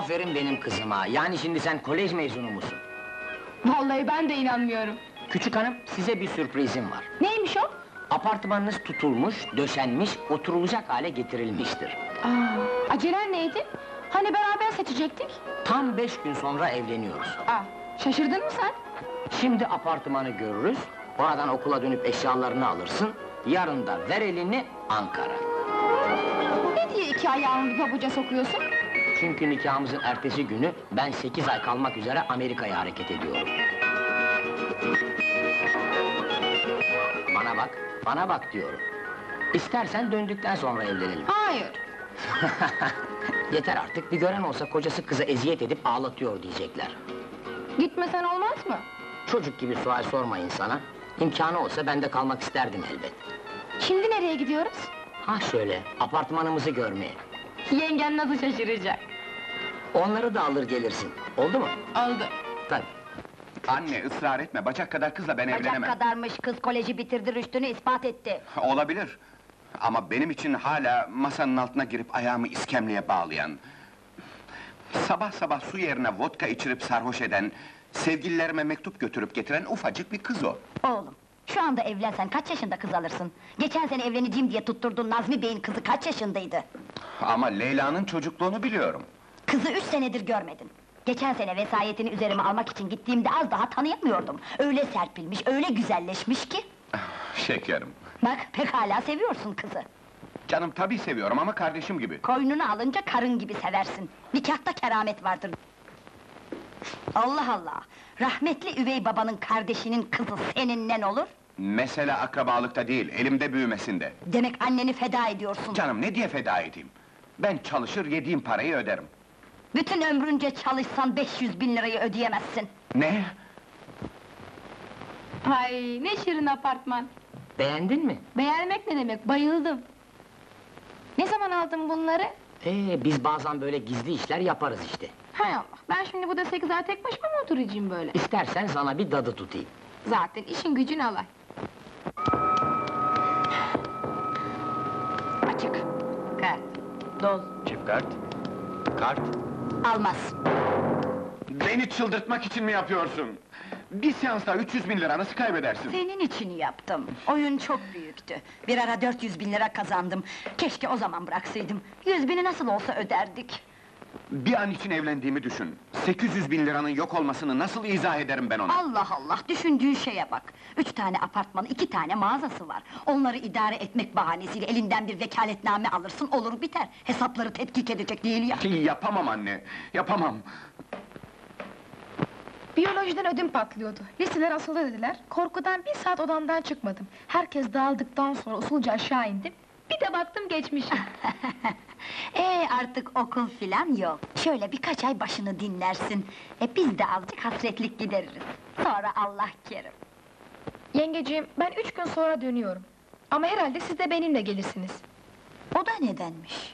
Aferin benim kızıma, yani şimdi sen kolej mezunu musun? Vallahi ben de inanmıyorum. Küçük hanım, size bir sürprizim var. Neymiş o? Apartmanınız tutulmuş, döşenmiş, oturulacak hale getirilmiştir. Acelen neydi? Hani beraber seçecektik? Tam 5 gün sonra evleniyoruz. Şaşırdın mı sen? Şimdi apartmanı görürüz, oradan okula dönüp eşyalarını alırsın, yarın da ver elini Ankara. Ne diye iki ayağımı bir pabuca sokuyorsun? Çünkü nikahımızın ertesi günü ben 8 ay kalmak üzere Amerika'ya hareket ediyorum. Bana bak diyorum. İstersen döndükten sonra evlenelim. Hayır. Yeter artık, bir gören olsa kocası kıza eziyet edip ağlatıyor diyecekler. Gitmesen olmaz mı? Çocuk gibi sual sorma insana. İmkanı olsa ben de kalmak isterdim elbet. Şimdi nereye gidiyoruz? Ha şöyle, apartmanımızı görmeye. Yengen nasıl şaşıracak? Onları da alır gelirsin, oldu mu? Oldu. Tabii. Anne, ısrar etme, bacak kadar kızla ben evlenemem. Bacak kadarmış, kız koleji bitirdi, rüştünü ispat etti. Olabilir. Ama benim için hala masanın altına girip ayağımı iskemleye bağlayan... Sabah sabah su yerine vodka içirip sarhoş eden... Sevgililerime mektup götürüp getiren ufacık bir kız o. Oğlum, şu anda evlensen kaç yaşında kız alırsın? Geçen sene evleneceğim diye tutturduğun Nazmi Bey'in kızı kaç yaşındaydı? Ama Leyla'nın çocukluğunu biliyorum. Kızı 3 senedir görmedin. Geçen sene vesayetini üzerime almak için gittiğimde az daha tanıyamıyordum. Öyle serpilmiş, öyle güzelleşmiş ki... Şekerim. Bak, pekala seviyorsun kızı. Canım tabii seviyorum ama kardeşim gibi. Koynunu alınca karın gibi seversin. Nikahta keramet vardır. Allah Allah! Rahmetli üvey babanın kardeşinin kızı seninle olur? Mesele akrabalıkta değil, elimde büyümesinde. Demek anneni feda ediyorsun. Canım ne diye feda edeyim? Ben çalışır, yediğim parayı öderim. Bütün ömrünce çalışsan 500.000 lirayı ödeyemezsin. Ne? Ay ne şirin apartman. Beğendin mi? Beğenmek ne demek, bayıldım. Ne zaman aldın bunları? Biz bazen böyle gizli işler yaparız işte. Hay Allah, ben şimdi burada 8 ay tek başıma mı oturacağım böyle? İstersen sana bir dadı tutayım. Zaten işin gücün alay. Açık. Kart. Dol. Çift kart. Kart. Almaz. Beni çıldırtmak için mi yapıyorsun? Bir seansta 300.000 lira nasıl kaybedersin? Senin için yaptım. Oyun çok büyüktü. Bir ara 400.000 lira kazandım. Keşke o zaman bıraksaydım. 100.000'i nasıl olsa öderdik. Bir an için evlendiğimi düşün. 800.000 liranın yok olmasını nasıl izah ederim ben ona? Allah Allah, düşündüğün şeye bak! 3 tane apartmanı, 2 tane mağazası var. Onları idare etmek bahanesiyle elinden bir vekaletname alırsın, olur biter. Hesapları tetkik edecek değil ya! Yapamam anne, yapamam! Biyolojiden ödüm patlıyordu. Listeler asılı dediler. Korkudan 1 saat odamdan çıkmadım. Herkes dağıldıktan sonra usulca aşağı indim. Bir de baktım geçmişim. Artık okul filan yok. Şöyle birkaç ay başını dinlersin. Biz de azıcık hasretlik gideririz. Sonra Allah kerim. Yengeciğim, ben 3 gün sonra dönüyorum. Ama herhalde siz de benimle gelirsiniz. O da nedenmiş?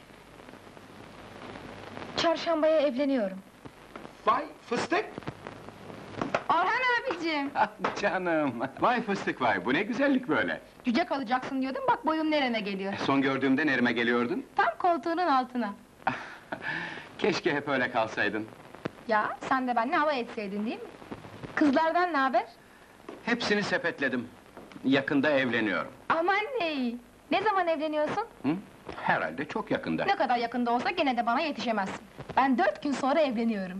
Çarşambaya evleniyorum. Vay fıstık! Orhan abicim! Canım! Vay fıstık vay, bu ne güzellik böyle! Cüce kalacaksın diyordum, bak boyum nereme geliyor. Son gördüğümde nereme geliyordun? Tam koltuğunun altına. Keşke hep öyle kalsaydın. Ya, sen de benimle alay etseydin değil mi? Kızlardan ne haber? Hepsini sepetledim. Yakında evleniyorum. Aman ne iyi! Ne zaman evleniyorsun? Hı? Herhalde çok yakında. Ne kadar yakında olsa gene de bana yetişemezsin. Ben 4 gün sonra evleniyorum.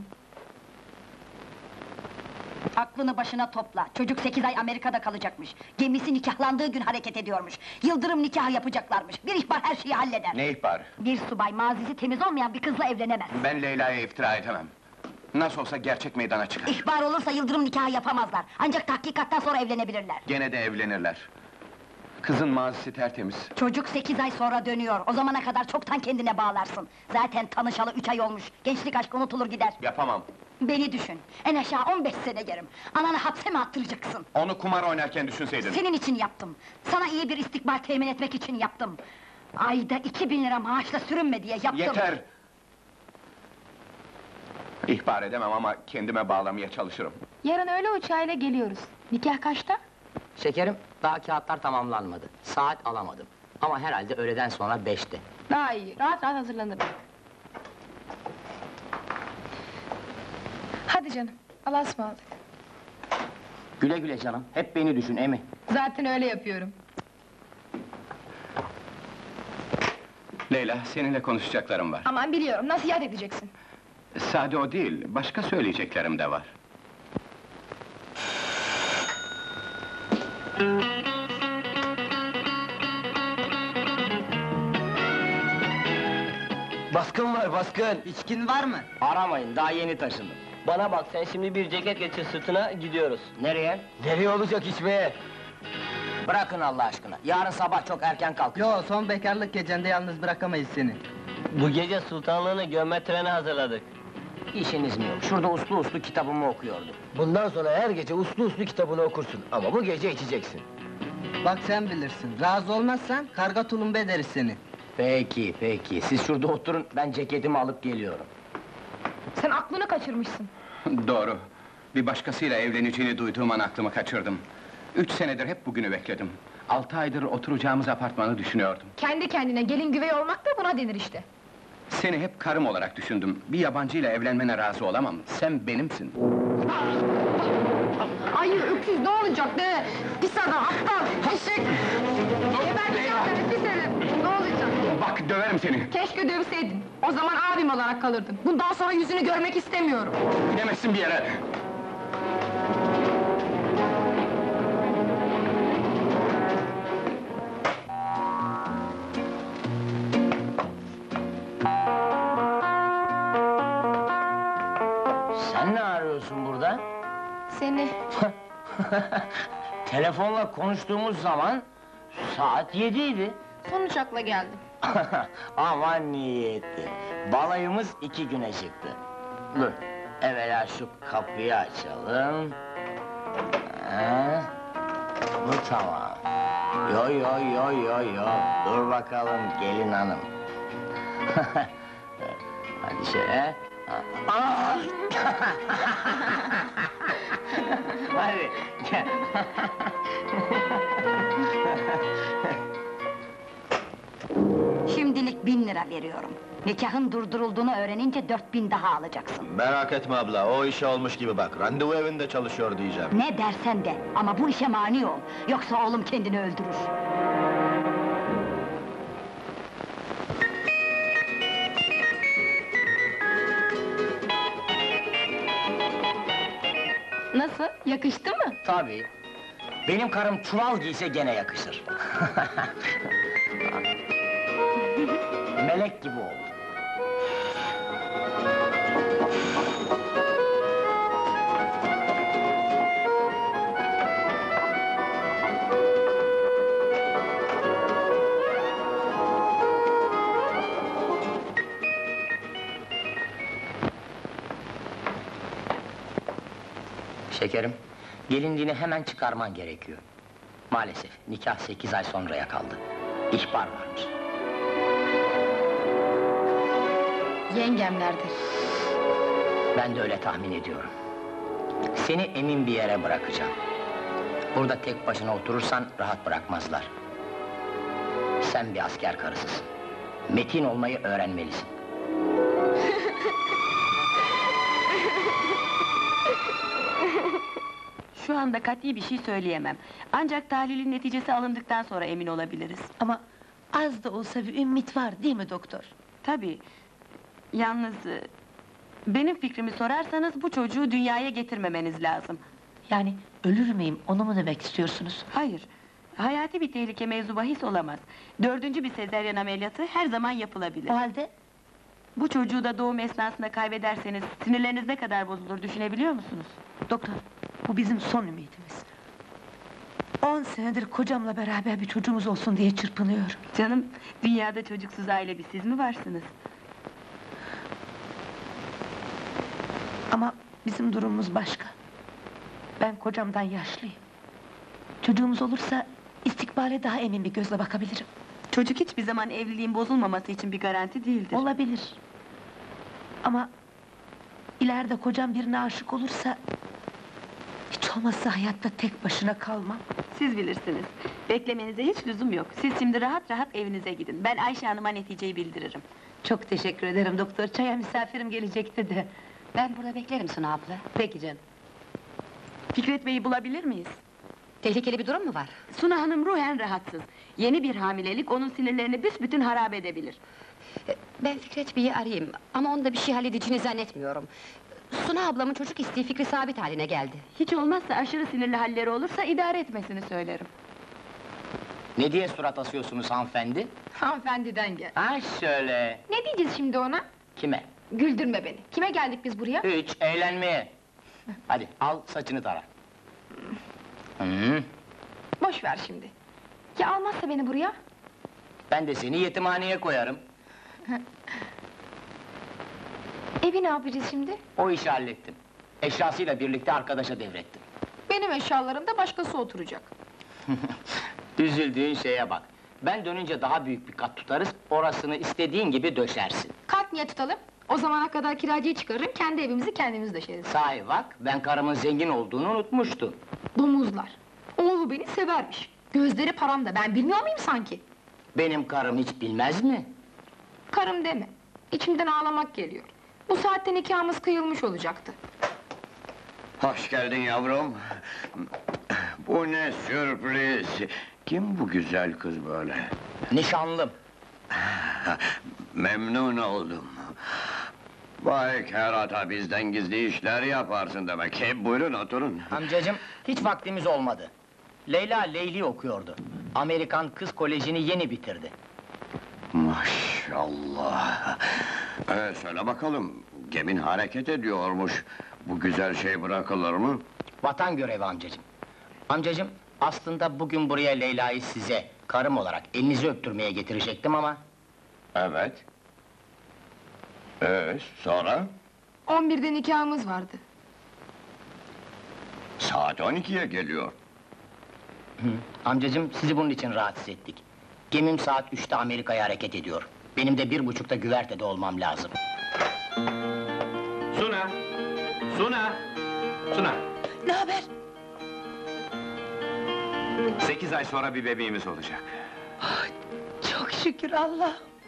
Aklını başına topla. Çocuk 8 ay Amerika'da kalacakmış. Gemisi nikahlandığı gün hareket ediyormuş. Yıldırım nikahı yapacaklarmış. Bir ihbar her şeyi halleder. Ne ihbar? Bir subay mazisi temiz olmayan bir kızla evlenemez. Ben Leyla'ya iftira edemem. Nasıl olsa gerçek meydana çıkar. İhbar olursa yıldırım nikahı yapamazlar. Ancak tahkikattan sonra evlenebilirler. Gene de evlenirler. Kızın mazisi tertemiz. Çocuk 8 ay sonra dönüyor. O zamana kadar çoktan kendine bağlarsın. Zaten tanışalı 3 ay olmuş. Gençlik aşkı unutulur gider. Yapamam. Beni düşün. En aşağı 15 sene yerim. Ananı hapse mi attıracaksın? Onu kumar oynarken düşünseydin. Senin için yaptım. Sana iyi bir istikbal temin etmek için yaptım. Ayda 2.000 lira maaşla sürünme diye yaptım. Yeter! İhbar edemem ama kendime bağlamaya çalışırım. Yarın öğle uçağıyla geliyoruz. Nikah kaçta? Şekerim, daha kağıtlar tamamlanmadı. Saat alamadım. Ama herhalde öğleden sonra 5'te. Daha iyi, rahat rahat hazırlanırım. Hadi canım, Allah'a ısmarladık. Güle güle canım, hep beni düşün Emi. Zaten öyle yapıyorum. Leyla, seninle konuşacaklarım var. Aman biliyorum, nasihat edeceksin. Sade o değil, başka söyleyeceklerim de var. Baskın var, baskın! İçkin var mı? Aramayın, daha yeni taşındım. Bana bak, sen şimdi bir ceket geçir sırtına, gidiyoruz. Nereye? Nereye olacak içmeye? Bırakın Allah aşkına, yarın sabah çok erken kalkın. Yo, son bekarlık gecende yalnız bırakamayız seni. Bu gece sultanlığını gömme töreni hazırladık. İşiniz mi yok? Şurada uslu uslu kitabımı okuyordum. Bundan sonra her gece uslu uslu kitabını okursun, ama bu gece içeceksin. Bak sen bilirsin, razı olmazsan karga tulumba ederiz seni. Peki, peki, siz şurada oturun, ben ceketimi alıp geliyorum. Sen aklını kaçırmışsın. Doğru. Bir başkasıyla evleneceğini duyduğum an aklımı kaçırdım. 3 senedir hep bugünü bekledim. 6 aydır oturacağımız apartmanı düşünüyordum. Kendi kendine gelin güvey olmak da buna denir işte. Seni hep karım olarak düşündüm. Bir yabancıyla evlenmene razı olamam. Sen benimsin. Ay öküz ne olacak ne? Pis adam, aptal, eşek! Geberteceğim seni pis herif! Ne olacak? Bak, döverim seni! Keşke dövseydin. O zaman abim olarak kalırdın. Bundan sonra yüzünü görmek istemiyorum. Gidemezsin bir yere! Sen ne arıyorsun burada? Seni. Telefonla konuştuğumuz zaman saat 7'ydi. Son uçakla geldim. Aman niyetli. Balayımız 2 güne çıktı. Dur, evvela şu kapıyı açalım. Ha, bu tamam. Yo yo yo yo yo. Dur bakalım gelin hanım. Hadi şöyle. Aa! Hadi gel. Şimdilik 1000 lira veriyorum. Nikahın durdurulduğunu öğrenince 4000 daha alacaksın. Merak etme abla, o işe olmuş gibi bak. Randevu evinde çalışıyor diyeceğim. Ne dersen de, ama bu işe mani ol. Yoksa oğlum kendini öldürür. Nasıl? Yakıştı mı? Tabii. Benim karım çuval giyse gene yakışır. Melek gibi oldu. Şekerim, gelinliğini hemen çıkarman gerekiyor. Maalesef, nikah 8 ay sonraya kaldı. İhbar varmış. Yengemlerdir. Ben de öyle tahmin ediyorum. Seni emin bir yere bırakacağım. Burada tek başına oturursan rahat bırakmazlar. Sen bir asker karısısın. Metin olmayı öğrenmelisin. Şu anda kat'i bir şey söyleyemem. Ancak tahlilin neticesi alındıktan sonra emin olabiliriz. Ama az da olsa bir ümit var değil mi doktor? Tabii. Yalnız... benim fikrimi sorarsanız bu çocuğu dünyaya getirmemeniz lazım. Yani ölür müyüm, onu mu demek istiyorsunuz? Hayır. Hayati bir tehlike mevzu bahis olamaz. 4. bir sezaryen ameliyatı her zaman yapılabilir. O halde Bu çocuğu da doğum esnasında kaybederseniz... sinirleriniz ne kadar bozulur düşünebiliyor musunuz? doktor, bu bizim son ümidimiz. 10 senedir kocamla beraber bir çocuğumuz olsun diye çırpınıyorum. Canım, dünyada çocuksuz aile bir siz mi varsınız? Ama bizim durumumuz başka. Ben kocamdan yaşlıyım. Çocuğumuz olursa istikbale daha emin bir gözle bakabilirim. Çocuk hiçbir zaman evliliğin bozulmaması için bir garanti değildir. Olabilir. Ama ileride kocam birine aşık olursa... hiç olmazsa hayatta tek başına kalmam. Siz bilirsiniz. Beklemenize hiç lüzum yok. Siz şimdi rahat rahat evinize gidin. Ben Ayşe Hanım'a neticeyi bildiririm. Çok teşekkür ederim doktor. Çaya misafirim gelecekti de. Ben burada beklerim Suna abla. Peki canım. Fikret Bey'i bulabilir miyiz? Tehlikeli bir durum mu var? Suna Hanım ruhen rahatsız. Yeni bir hamilelik onun sinirlerini büsbütün harap edebilir. Ben Fikret Bey'i arayayım ama onda bir şey halledeceğini zannetmiyorum. Suna ablamın çocuk isteği fikri sabit haline geldi. Hiç olmazsa aşırı sinirli halleri olursa idare etmesini söylerim. Ne diye surat asıyorsunuz hanımefendi? Hanımefendiden gel. Ha şöyle. Ne diyeceğiz şimdi ona? Kime? Güldürme beni. Kime geldik biz buraya? Hiç, eğlenmeye. Hadi, al saçını tara. Hı, Boş ver şimdi. Ya almazsa beni buraya? ben de seni yetimhaneye koyarım. Evi ne yapacağız şimdi? O işi hallettim. Eşyasıyla birlikte arkadaşa devrettim. Benim eşyalarımda başkası oturacak. Üzüldüğün şeye bak. Ben dönünce daha büyük bir kat tutarız, orasını istediğin gibi döşersin. Kat niye tutalım? O zamana kadar kiracıyı çıkarırım, kendi evimizi kendimiz döşeriz. Sahi bak, ben karımın zengin olduğunu unutmuştum. Domuzlar! Oğlu beni severmiş. Gözleri paramda, ben bilmiyor muyum sanki? Benim karım hiç bilmez mi? Karım deme. İçimden ağlamak geliyor. Bu saatte nikahımız kıyılmış olacaktı. Hoş geldin yavrum. Bu ne sürpriz! Kim bu güzel kız böyle? Nişanlım. Memnun oldum. Vay kerata, bizden gizli işler yaparsın demek. Buyurun oturun. Amcacım, hiç vaktimiz olmadı. Leyla Leyli okuyordu. Amerikan Kız Koleji'ni yeni bitirdi. Maşallah! Söyle bakalım, gemin hareket ediyormuş. Bu güzel şey bırakılır mı? Vatan görevi amcacım. Amcacım, aslında bugün buraya Leyla'yı size, karım olarak elinizi öptürmeye getirecektim ama... Evet. Sonra? 11'de nikahımız vardı. Saat 12'ye geliyor. Amcacım, sizi bunun için rahatsız ettik. Gemim saat 3'te Amerika'ya hareket ediyor. Benim de 1.30'da güvertede olmam lazım. Suna! Suna! Suna! Ne haber? 8 ay sonra bir bebeğimiz olacak. Çok şükür Allah.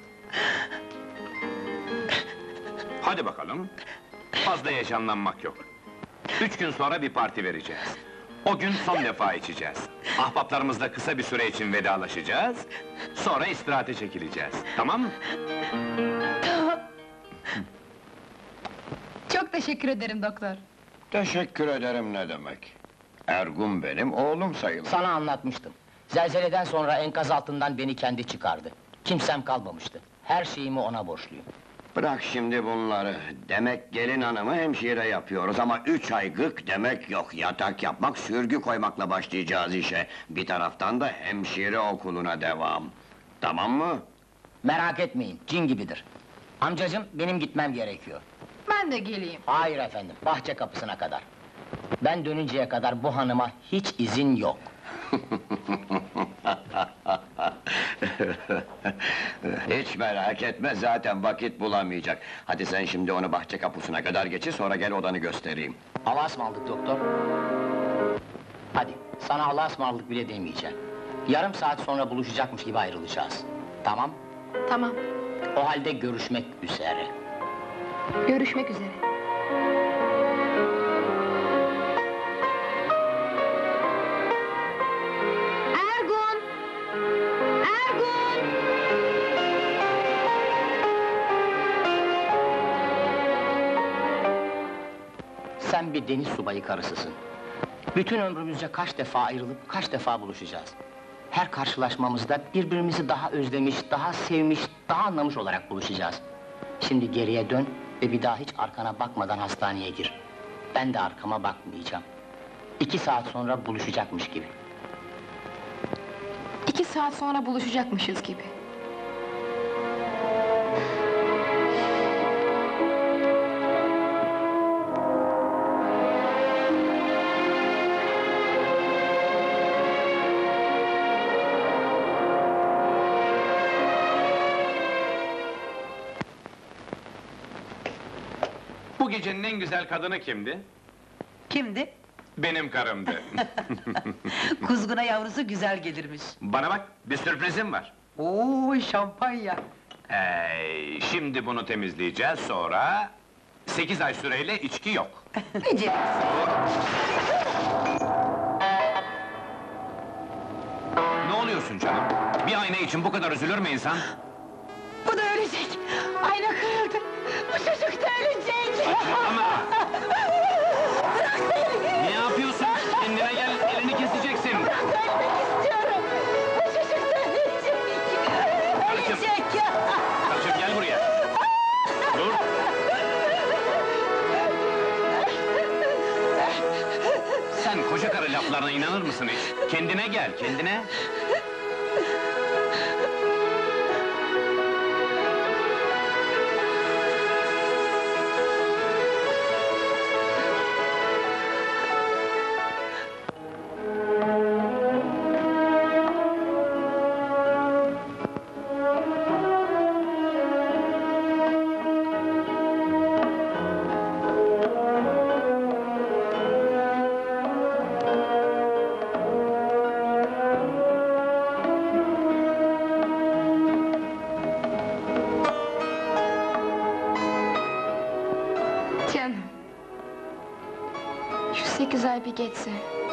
Hadi bakalım. Fazla heyecanlanmak yok. 3 gün sonra bir parti vereceğiz. O gün son defa içeceğiz. Ahbaplarımızla kısa bir süre için vedalaşacağız. Sonra istirahate çekileceğiz. Tamam mı? Çok teşekkür ederim doktor. Teşekkür ederim ne demek? Ergun benim oğlum sayılır. Sana anlatmıştım. Zelzeleden sonra enkaz altından beni kendi çıkardı. Kimsem kalmamıştı. Her şeyimi ona borçluyum. Bırak şimdi bunları. Demek gelin hanımı hemşire yapıyoruz ama 3 ay gık demek yok. Yatak yapmak, sürgü koymakla başlayacağız işe. Bir taraftan da hemşire okuluna devam. Tamam mı? Merak etmeyin, cin gibidir. Amcacım, benim gitmem gerekiyor. Ben de geleyim. Hayır efendim, bahçe kapısına kadar. Ben dönünceye kadar bu hanıma hiç izin yok. Hiç merak etme, zaten vakit bulamayacak. Hadi sen şimdi onu bahçe kapısına kadar geçir, sonra gel odanı göstereyim. Allah'a ısmarladık doktor. Hadi, sana Allah'a ısmarladık bile demeyeceğim. Yarım saat sonra buluşacakmış gibi ayrılacağız. Tamam? Tamam, O halde görüşmek üzere. görüşmek üzere. Ergun! Ergun! Sen bir deniz subayı karısısın. Bütün ömrümüzce kaç defa ayrılıp kaç defa buluşacağız. Her karşılaşmamızda birbirimizi daha özlemiş, daha sevmiş, daha anlamış olarak buluşacağız. Şimdi geriye dön ve bir daha hiç arkana bakmadan hastaneye gir. Ben de arkama bakmayacağım. 2 saat sonra buluşacakmış gibi. 2 saat sonra buluşacakmışız gibi. Bu gecenin en güzel kadını kimdi? Kimdi? Benim karımdı. Kuzguna yavrusu güzel gelirmiş. Bana bak, bir sürprizim var. Oo, şampanya! Şimdi bunu temizleyeceğiz, sonra... 8 ay süreyle içki yok. Beceriksiz! Ne oluyorsun canım? Bir ayna için bu kadar üzülür mü insan? Bu da ölecek! Ayna kırıldı! Bu çocuk da ölecek! Ama! Ne yapıyorsun? Kendine gel, elini keseceksin! Ölmek istiyorum! Bu çocuk da ölecek! Ölecek ya! Karıcığım gel buraya! Dur! Sen koca karı laflarına inanır mısın hiç? Kendine gel, kendine! Canım. Şu 8 ay bir geçse.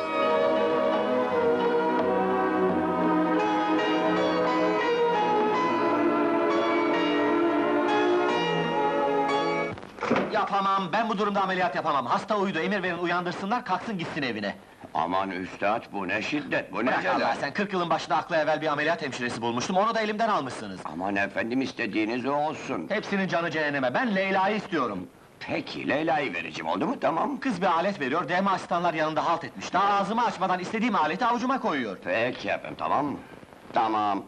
Yapamam, ben bu durumda ameliyat yapamam. Hasta uyudu, emir verin uyandırsınlar, kalksın gitsin evine. Aman üstad, bu ne şiddet, bu ne Bırak Allah, ceza! sen 40 yılın başında aklı evvel bir ameliyat hemşiresi bulmuştum, onu da elimden almışsınız. Aman efendim, istediğiniz o olsun. Hepsinin canı cehenneme, ben Leyla'yı istiyorum. Peki, Leyla'yı vereceğim, oldu mu? Tamam. Kız bir alet veriyor, DM asistanlar yanında halt etmiş. Daha ağzımı açmadan istediğim aleti avucuma koyuyor. Peki efendim, tamam mı? Tamam.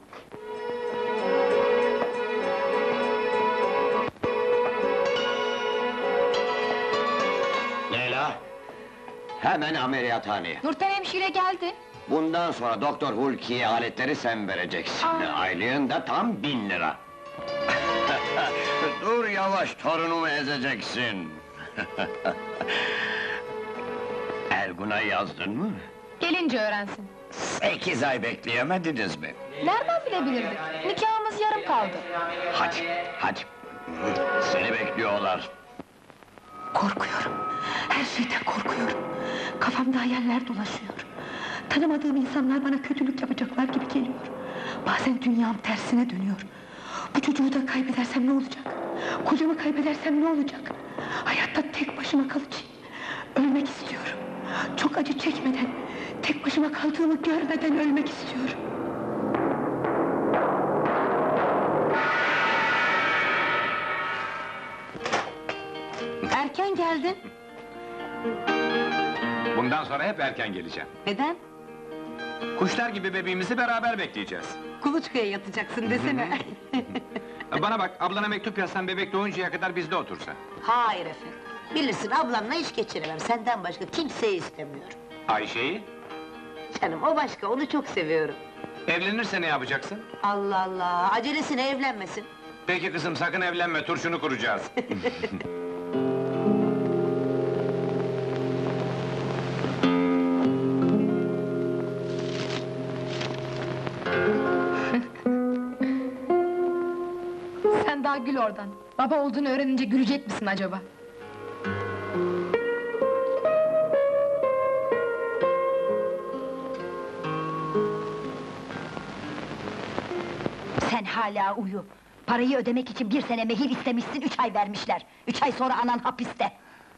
Leyla! Hemen ameliyathaneye. Nurten hemşire geldi. Bundan sonra Doktor Hulki'ye aletleri sen vereceksin. Aylığın da tam 1000 lira. Dur yavaş, torunumu ezeceksin. Ergun'a yazdın mı? Gelince öğrensin. 8 ay bekleyemediniz mi? Nereden bilebilirdik? Nikahımız yarım kaldı. Hadi, hadi. Seni bekliyorlar. Korkuyorum. Her şeyden korkuyorum. Kafamda hayaller dolaşıyor. Tanımadığım insanlar bana kötülük yapacaklar gibi geliyor. Bazen dünyam tersine dönüyor. Bu çocuğu da kaybedersem ne olacak? Kocamı kaybedersem ne olacak? Hayatta tek başıma kalacağım. Ölmek istiyorum. Çok acı çekmeden, tek başıma kaldığımı görmeden ölmek istiyorum. Erken geldin. Bundan sonra hep erken geleceğim. Neden? Kuşlar gibi bebeğimizi beraber bekleyeceğiz. Kuluçkaya yatacaksın desene. Bana bak, ablana mektup yazsan bebek doğuncaya kadar bizde otursa. Hayır efendim. Bilirsin ablamla hiç geçiremem. Senden başka kimseyi istemiyorum. Ayşe'yi, Canım o başka, onu çok seviyorum. evlenirse ne yapacaksın? Allah Allah, acelesine evlenmesin. Peki kızım, sakın evlenme, turşunu kuracağız. Sen daha gül oradan. Baba olduğunu öğrenince gülecek misin acaba? Sen hala uyu. Parayı ödemek için 1 sene mehir istemişsin, 3 ay vermişler. 3 ay sonra anan hapiste.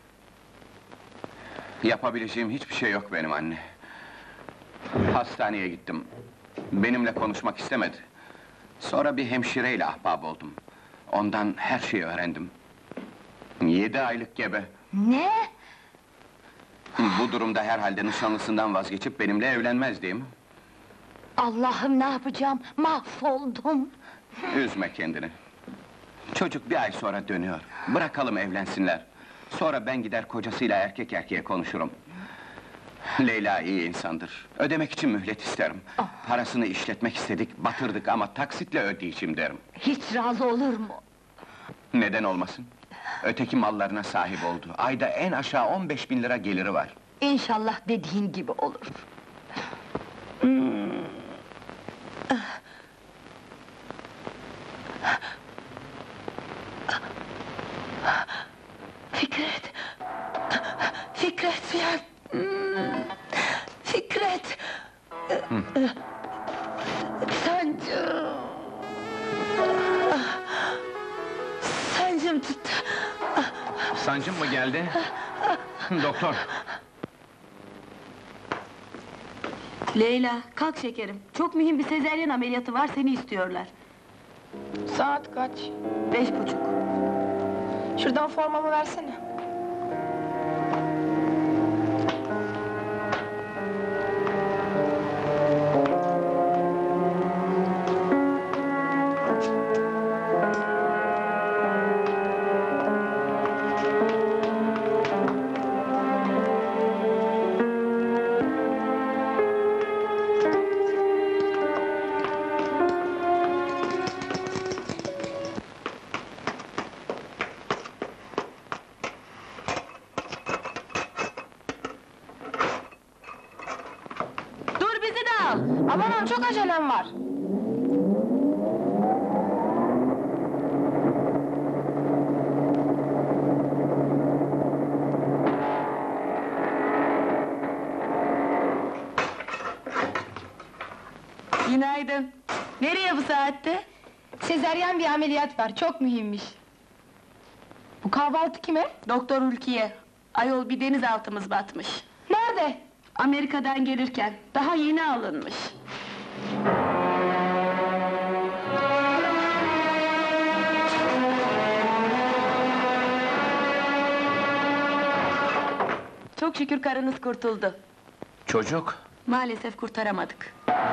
Yapabileceğim hiçbir şey yok benim anne. Hastaneye gittim. Benimle konuşmak istemedi. Sonra bir hemşireyle ahbap oldum. Ondan her şeyi öğrendim. 7 aylık gebe. Ne? Bu durumda herhalde nişanlısından vazgeçip benimle evlenmez değil mi? Allah'ım, ne yapacağım? Mahvoldum! Üzme kendini. Çocuk 1 ay sonra dönüyor. Bırakalım evlensinler. Sonra ben gider kocasıyla erkek erkeğe konuşurum. Leyla iyi insandır. Ödemek için mühlet isterim. Parasını işletmek istedik, batırdık ama taksitle ödeyeceğim derim. Hiç razı olur mu? Neden olmasın? Öteki mallarına sahip oldu. Ayda en aşağı 15.000 lira geliri var. İnşallah dediğin gibi olur. Fikri! Başım tuttu. Sancın mı geldi? Doktor, Leyla, kalk şekerim. Çok mühim bir sezaryen ameliyatı var, seni istiyorlar. Saat kaç? 5:30. Şuradan formamı versene. Dur, bizi de al! Aman çok acelem var. Günaydın. Nereye bu saatte? Sezaryen bir ameliyat var, çok mühimmiş. Bu kahvaltı kime? Doktor Hulkiye. Ayol, bir denizaltımız batmış. Nerede? Amerika'dan gelirken, daha yeni alınmış. Çok şükür karınız kurtuldu. çocuk. Maalesef kurtaramadık.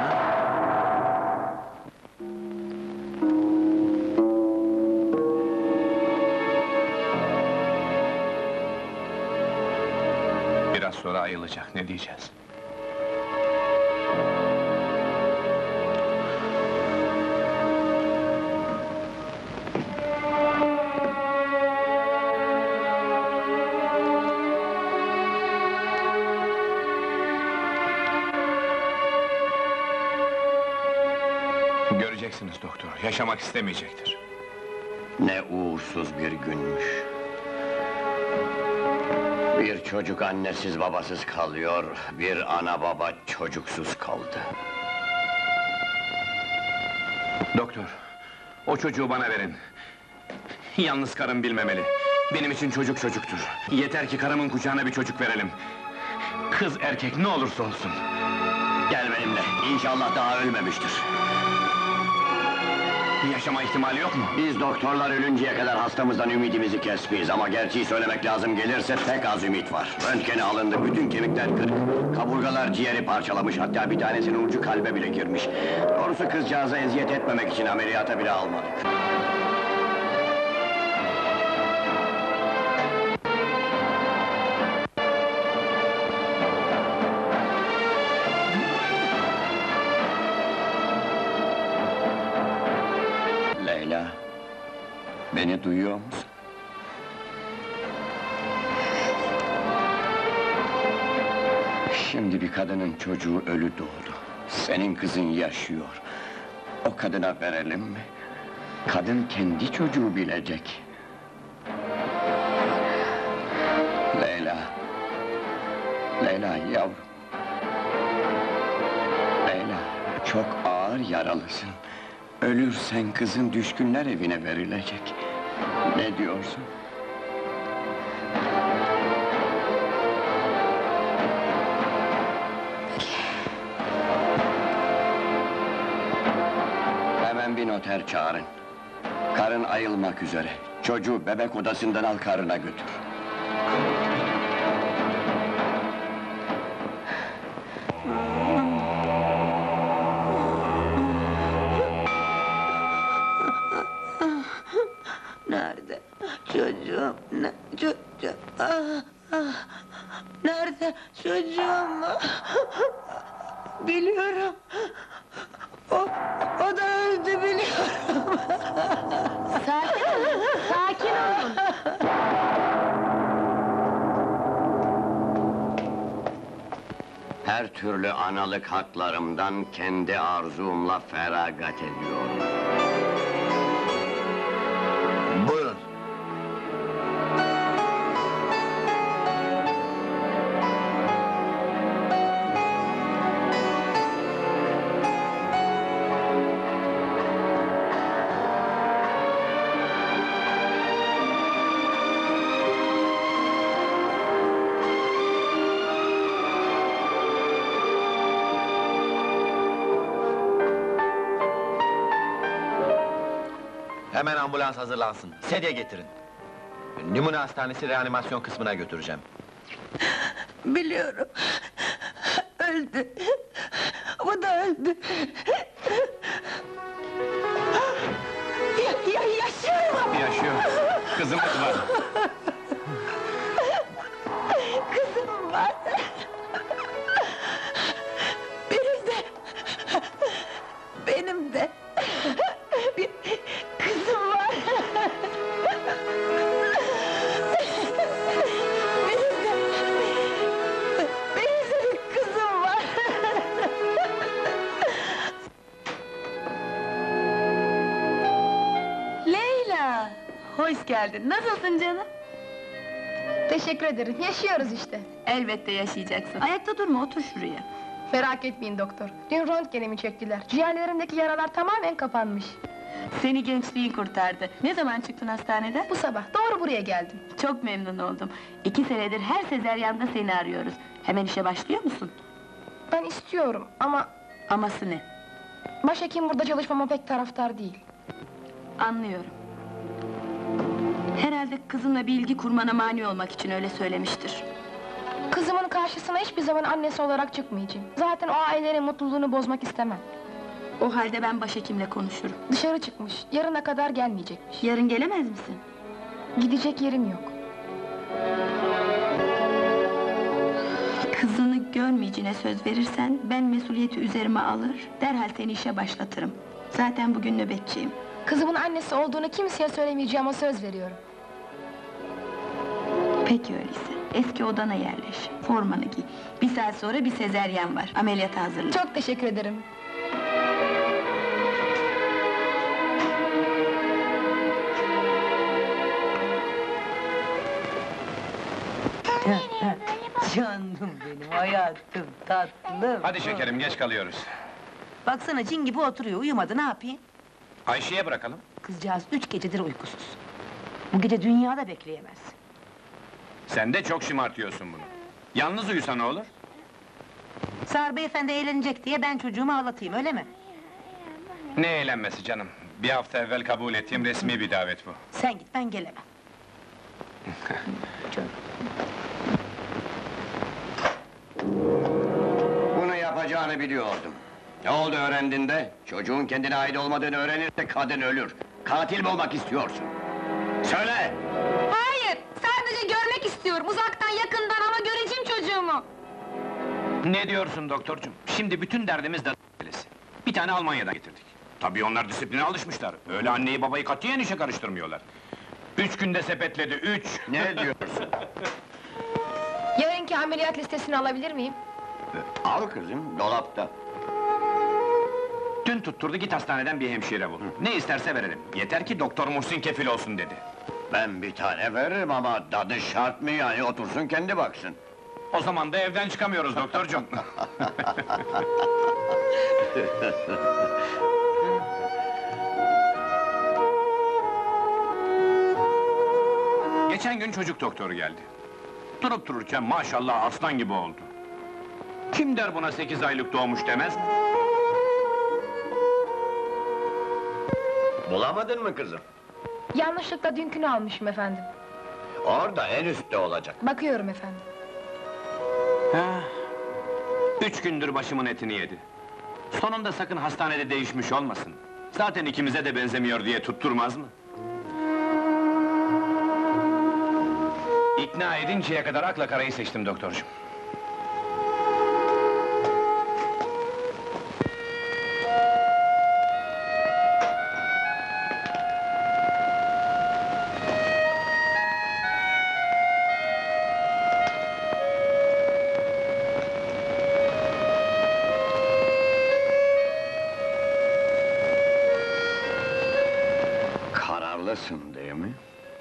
Biraz sonra ayılacak, ne diyeceğiz? Göreceksiniz doktor, yaşamak istemeyecektir. Ne uğursuz bir günmüş. Bir çocuk annesiz babasız kalıyor, bir ana baba çocuksuz kaldı. Doktor, o çocuğu bana verin. Yalnız karım bilmemeli. Benim için çocuk çocuktur. Yeter ki karımın kucağına bir çocuk verelim. Kız erkek ne olursa olsun. Gel benimle, İnşallah daha ölmemiştir. Yaşama ihtimali yok mu? Biz doktorlar ölünceye kadar hastamızdan ümidimizi kesmeyiz ama gerçeği söylemek lazım gelirse pek az ümit var. Röntgeni alındı, bütün kemikler kırık. Kaburgalar ciğeri parçalamış, hatta bir tanesinin ucu kalbe bile girmiş. Doğrusu kızcağıza eziyet etmemek için ameliyata bile almadık. Leyla, beni duyuyor musun? Şimdi bir kadının çocuğu ölü doğdu. Senin kızın yaşıyor. O kadına verelim mi? Kadın kendi çocuğu bilecek. Leyla. Leyla yavrum. Leyla, çok ağır yaralısın. Ölürsen kızın düşkünler evine verilecek. Ne diyorsun? Hemen bir noter çağırın. Karın ayılmak üzere. Çocuğu bebek odasından al, karına götür. Nerede? Çocuğum, çocuğum, nerede çocuğum? Biliyorum. O da öldü, biliyorum. Sakin olun, sakin olun. Her türlü analık haklarımdan kendi arzumla feragat ediyorum. Buyurun. Hemen ambulans hazırlansın. Sedye getirin. Numune Hastanesi reanimasyon kısmına götüreceğim. Biliyorum. Öldü. Bu da öldü. Yaşıyor mu? Yaşıyor. Kızımız var. Kızım var. Benim de. Benim de. Bir kızım var. Benim de bir kızım var. Leyla! Hoş geldin, nasılsın canım? Teşekkür ederim, yaşıyoruz işte. Elbette yaşayacaksın. Ayakta durma, otur şuraya. Merak etmeyin doktor. Dün röntgenimi çektiler. Ciğerlerimdeki yaralar tamamen kapanmış. Seni gençliğin kurtardı. Ne zaman çıktın hastaneden? Bu sabah doğru buraya geldim. Çok memnun oldum. 2 senedir her sezeryanda seni arıyoruz. Hemen işe başlıyor musun? Ben istiyorum ama Aması ne? başhekim burada çalışmama pek taraftar değil. Anlıyorum. Herhalde kızınla bir ilgi kurmana mani olmak için öyle söylemiştir. Kızımın karşısına hiçbir zaman annesi olarak çıkmayacağım. Zaten o ailelerin mutluluğunu bozmak istemem. O halde ben başhekimle konuşurum. Dışarı çıkmış, yarına kadar gelmeyecekmiş. Yarın gelemez misin? Gidecek yerim yok. Kızını görmeyeceğine söz verirsen, ben mesuliyeti üzerime alır, derhal seni işe başlatırım. Zaten bugün nöbetçiyim. Kızımın annesi olduğunu kimseye söylemeyeceğime söz veriyorum. Peki öyleyse, eski odana yerleş, formanı giy. 1 saat sonra bir sezeryen var, ameliyata hazırlan. Çok teşekkür ederim. Canım benim, hayatım, tatlım. Hadi şekerim, geç kalıyoruz. Baksana cin gibi oturuyor, uyumadı, ne yapayım? Ayşe'ye bırakalım. Kızcağız 3 gecedir uykusuz. Bu gece dünyada bekleyemez. Sen de çok şımartıyorsun bunu. Yalnız uyusa ne olur? Sağır beyefendi eğlenecek diye ben çocuğumu ağlatayım, öyle mi? Ne eğlenmesi canım? Bir hafta evvel kabul ettiğim resmi bir davet bu. Sen git, ben gelemem. Bunu yapacağını biliyordum. Ne oldu öğrendiğinde? Çocuğun kendine ait olmadığını öğrenirse kadın ölür. Katil mi olmak istiyorsun? Söyle! Hayır, sadece görmek istiyorum. Uzaktan, yakından ama göreceğim çocuğumu. Ne diyorsun doktorcum? Şimdi bütün derdimiz de meselesi. Bir tane Almanya'dan getirdik. Tabii onlar disipline alışmışlar. Öyle anneyi babayı katiyen işe karıştırmıyorlar. 3 günde sepetledi, 3! Ne diyorsun? Yarınki ameliyat listesini alabilir miyim? Al kızım, dolapta. Dün tutturdu, git hastaneden bir hemşire bul. Ne isterse verelim. Yeter ki Doktor Muhsin kefil olsun dedi. Ben bir tane veririm ama dadı şart mı yani? Otursun kendi baksın. O zaman da evden çıkamıyoruz doktorcum. Geçen gün çocuk doktoru geldi. Durup dururken maşallah aslan gibi oldu. Kim der buna 8 aylık doğmuş demez mi? Bulamadın mı kızım? Yanlışlıkla dünkünü almışım efendim. Orada, en üstte olacak. Bakıyorum efendim. 3 gündür başımın etini yedi. Sonunda sakın hastanede değişmiş olmasın. Zaten ikimize de benzemiyor diye tutturmaz mı? İkna edinceye kadar akla karayı seçtim doktorcuğum. Kararlısın değil mi?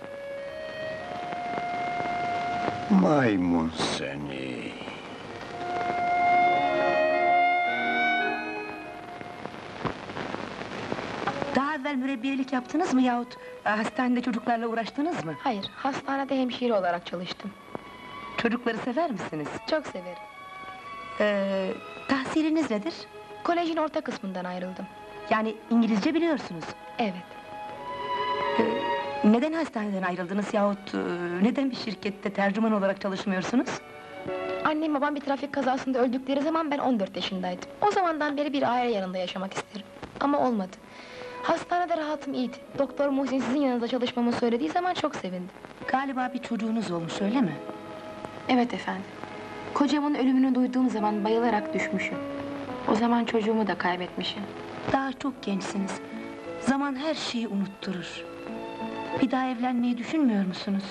Maymun seni! Daha evvel mürebbiyelik yaptınız mı yahut hastanede çocuklarla uğraştınız mı? Hayır, hastanede hemşire olarak çalıştım. Çocukları sever misiniz? Çok severim. Tahsiliniz nedir? Kolejin orta kısmından ayrıldım. Yani İngilizce biliyorsunuz. Evet. Neden hastaneden ayrıldınız yahut neden bir şirkette tercüman olarak çalışmıyorsunuz? Annem babam bir trafik kazasında öldükleri zaman ben 14 yaşındaydım. O zamandan beri bir aile yanında yaşamak isterim. Ama olmadı. Hastanede rahatım iyiydi. Doktor Muhsin sizin yanınızda çalışmamı söylediği zaman çok sevindim. Galiba bir çocuğunuz olmuş, öyle mi? Evet efendim. Kocamın ölümünü duyduğum zaman bayılarak düşmüşüm. O zaman çocuğumu da kaybetmişim. Daha çok gençsiniz. Zaman her şeyi unutturur. Bir daha evlenmeyi düşünmüyor musunuz?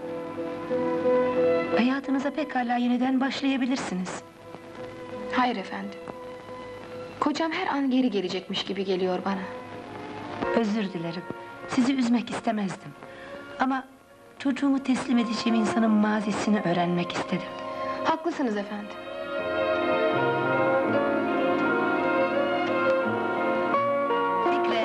Hayatınıza pekala yeniden başlayabilirsiniz. Hayır efendim. Kocam her an geri gelecekmiş gibi geliyor bana. Özür dilerim. Sizi üzmek istemezdim. Ama çocuğumu teslim edeceğim insanın mazisini öğrenmek istedim. Haklısınız efendim. Fikret!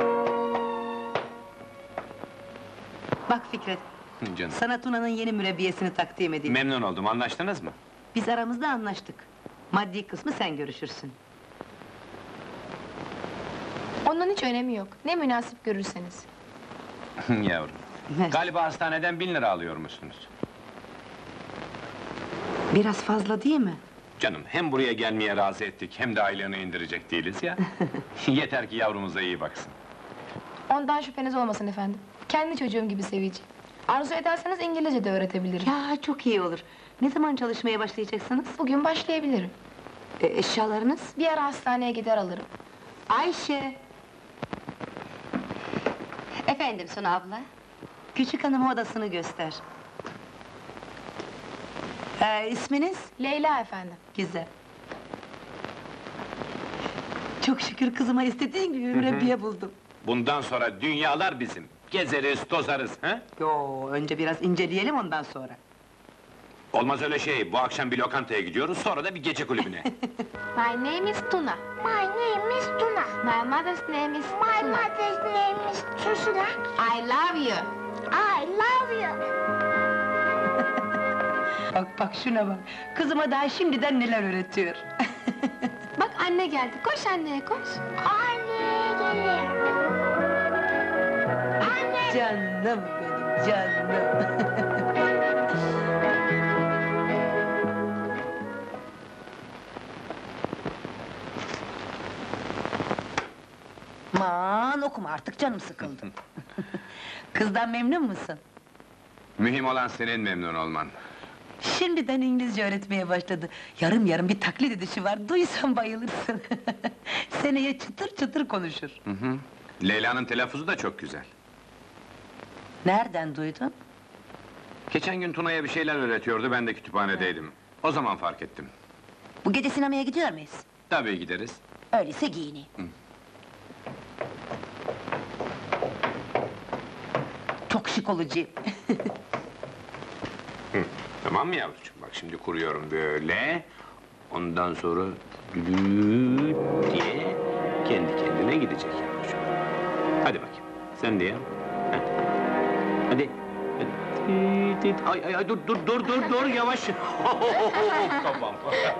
Bak Fikret, Canım. sana Tuna'nın yeni mürebbiyesini takdim edeyim. Memnun oldum, anlaştınız mı? Biz aramızda anlaştık. Maddi kısmı sen görüşürsün. Onun hiç önemi yok. Ne münasip görürseniz. Yavrum. Galiba hastaneden 1000 lira alıyormuşsunuz. Biraz fazla değil mi? Canım, hem buraya gelmeye razı ettik, hem de aylığını indirecek değiliz ya. Yeter ki yavrumuza iyi baksın. Ondan şüpheniz olmasın efendim. Kendi çocuğum gibi seveceğim. Arzu ederseniz İngilizce de öğretebilirim. Ya çok iyi olur. Ne zaman çalışmaya başlayacaksınız? Bugün başlayabilirim. Eşyalarınız? Bir ara hastaneye gider alırım. Ayşe! Efendim Suna abla? Küçük hanıma odasını göster. İsminiz? Leyla efendim. Güzel. Çok şükür kızıma istediğin gibi mürebbiye buldum. Bundan sonra dünyalar bizim. Gezeriz, tozarız, ha? Yo, önce biraz inceleyelim ondan sonra. Olmaz öyle şey, bu akşam bir lokantaya gidiyoruz, sonra da bir gece kulübüne. My name is Tuna. My name is Tuna. My mother's name is My Tuna. mother's name is Tusula. I love you. I love you. Bak şuna bak. Kızıma daha şimdiden neler öğretiyor. Bak anne geldi. Koş anneye koş. Anne geliyor. Anne. Canım benim, canım. Aman okuma artık, canım sıkıldı. Kızdan memnun musun? Mühim olan senin memnun olman. Şimdiden İngilizce öğretmeye başladı. Yarım yarım bir taklit edişi var, duysan bayılırsın. Seneye çıtır çıtır konuşur. Leyla'nın telaffuzu da çok güzel. Nereden duydun? Geçen gün Tuna'ya bir şeyler öğretiyordu, ben de kütüphanedeydim. O zaman fark ettim. Bu gece sinemaya gidiyor muyuz? Tabii gideriz. Öyleyse giyineyim. Çok şık olacağım. Tamam mı yavrucuğum? Bak şimdi kuruyorum böyle. Ondan sonra düdüt diye kendi kendine gidecek yavrucuğum. Hadi bakayım. Sen de yap. Hadi. Hadi. Ay dur yavaş. Kafam.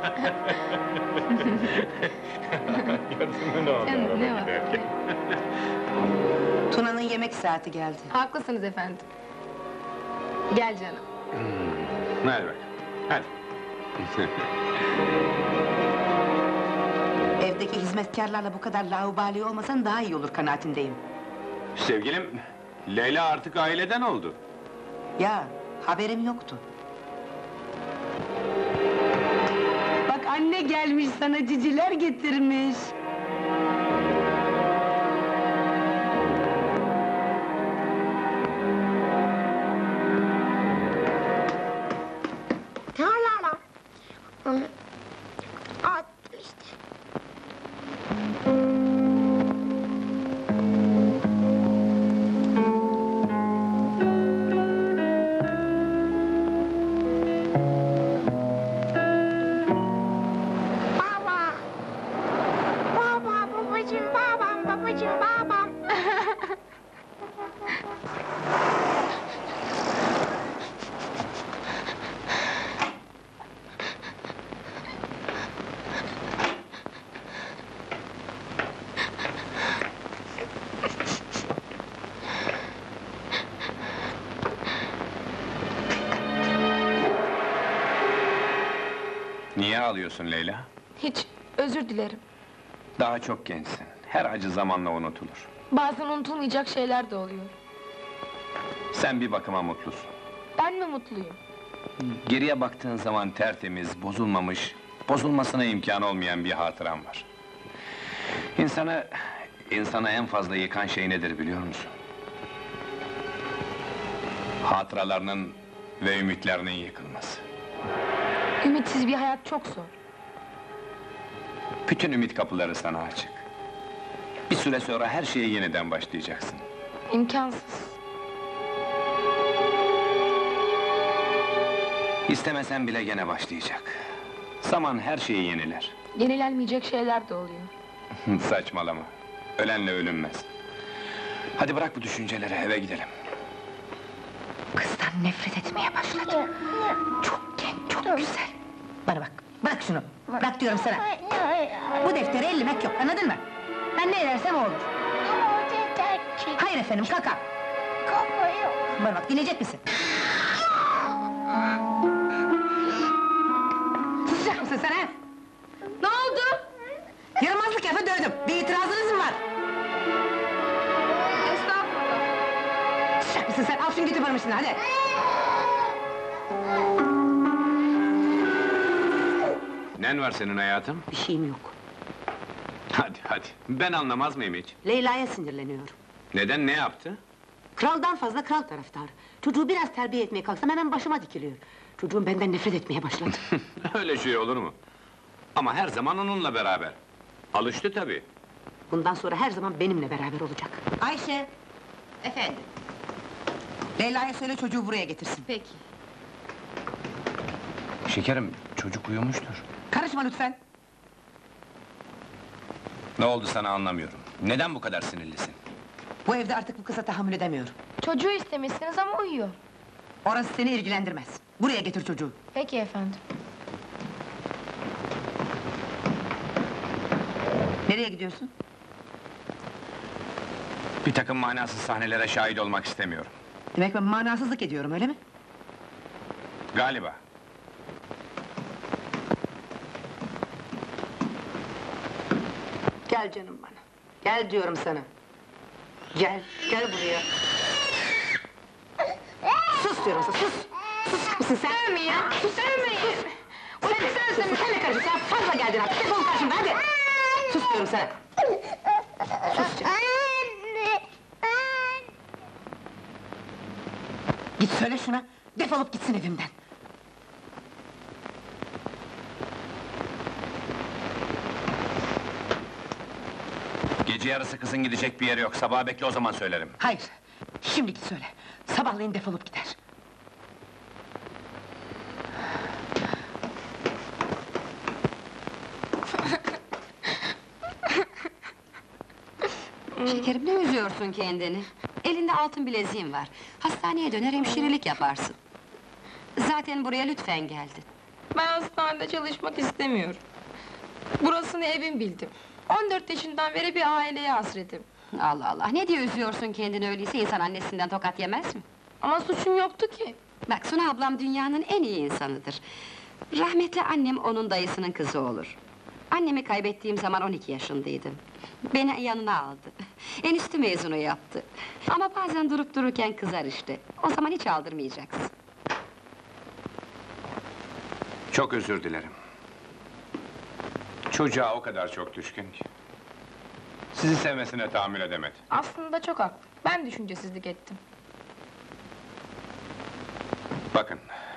Gördün mü ne oldu? Canım, ne var? Tuna'nın yemek saati geldi. Haklısınız efendim. Gel canım. Hadi bak. Hadi. Evdeki hizmetkarlarla bu kadar laubali olmasan daha iyi olur kanaatindeyim. Sevgilim, Leyla artık aileden oldu. Ya, haberim yoktu. Bak anne gelmiş, sana ciciler getirmiş. Tarlala. Attım işte. Baba. Baba, babacığım, babam, babacığım, babam. Niye ağlıyorsun Leyla? Hiç, özür dilerim. Daha çok gençsin. Her acı zamanla unutulur. Bazen unutulmayacak şeyler de oluyor. Sen bir bakıma mutlusun. Ben mi mutluyum? Geriye baktığın zaman tertemiz, bozulmamış, bozulmasına imkan olmayan bir hatıram var. İnsanı en fazla yıkan şey nedir biliyor musun? Hatıralarının ve ümitlerinin yıkılması. Ümitsiz bir hayat çok zor. Bütün ümit kapıları sana açık. Bir süre sonra her şeye yeniden başlayacaksın. İmkansız. İstemesen bile gene başlayacak. Zaman her şeyi yeniler. Yenilenmeyecek şeyler de oluyor. Saçmalama. Ölenle ölünmez. Hadi bırak bu düşünceleri, eve gidelim. Kızdan nefret etmeye başladı. Çok genç, çok güzel. Bana bak, bırak şunu. Bırak diyorum sana. Bu defteri ellemek yok, anladın mı? Ben ne edersem o olur. Ama o defter çek. Hayır efendim, kalk. Kafa yok. Bana bak, dinleyecek misin? Susacak mısın sen ha? Ne oldu? Yaramazlık yapı dövdüm. Bir itirazınız mı var? Estağfurullah. Susacak mısın sen? Al şunu götür bana şimdi, hadi. Nen var senin hayatım? Bir şeyim yok. Hadi, ben anlamaz mıyım hiç? Leyla'ya sinirleniyorum. Neden, ne yaptı? Kraldan fazla kral taraftarı. Çocuğu biraz terbiye etmeye kalksam hemen başıma dikiliyor. Çocuğum benden nefret etmeye başladı. Öyle şey olur mu? Ama her zaman onunla beraber. Alıştı tabii. Bundan sonra her zaman benimle beraber olacak. Ayşe! Efendim, Leyla'ya söyle çocuğu buraya getirsin. peki. Şekerim, çocuk uyumuştur. Karışma lütfen! Ne oldu sana anlamıyorum. Neden bu kadar sinirlisin? Bu evde artık bu kıza tahammül edemiyorum. Çocuğu istemişsiniz ama uyuyor. Orası seni ilgilendirmez. Buraya getir çocuğu. Peki efendim. Nereye gidiyorsun? Bir takım manasız sahnelere şahit olmak istemiyorum. Demek ben manasızlık ediyorum, öyle mi? Galiba. Gel canım bana. Gel diyorum sana. Gel buraya. Sus diyorum sana, sus! Sus mısın sen? Sevmeyin, sevmeyin! Sen ne karışıyorsun? Sen fazla geldin artık, defol karşımdan, hadi! Sus diyorum sana! Sus canım! Git söyle şuna, defolup gitsin evimden! Gece yarısı kızın gidecek bir yeri yok. Sabaha bekle, o zaman söylerim. Hayır, şimdi git söyle. Sabahleyin defolup gider. Şekerim, ne üzüyorsun kendini? Elinde altın bileziğin var. Hastaneye döner hemşirelik yaparsın. Zaten buraya lütfen geldin. Ben hastanede çalışmak istemiyorum. Burasını evim bildim. 14 yaşından beri bir aileye hasretim. Allah Allah, ne diye üzüyorsun kendini öyleyse, insan annesinden tokat yemez mi? Ama suçum yoktu ki. Bak, Suna ablam dünyanın en iyi insanıdır. Rahmetli annem onun dayısının kızı olur. Annemi kaybettiğim zaman 12 yaşındaydım. Beni yanına aldı. Enstitü mezunu yaptı. Ama bazen durup dururken kızar işte. O zaman hiç aldırmayacaksın. Çok özür dilerim. Çocuğa o kadar çok düşkün ki. Sizi sevmesine tahammül edemedi. Aslında çok haklı. Ben düşüncesizlik ettim. Bakın.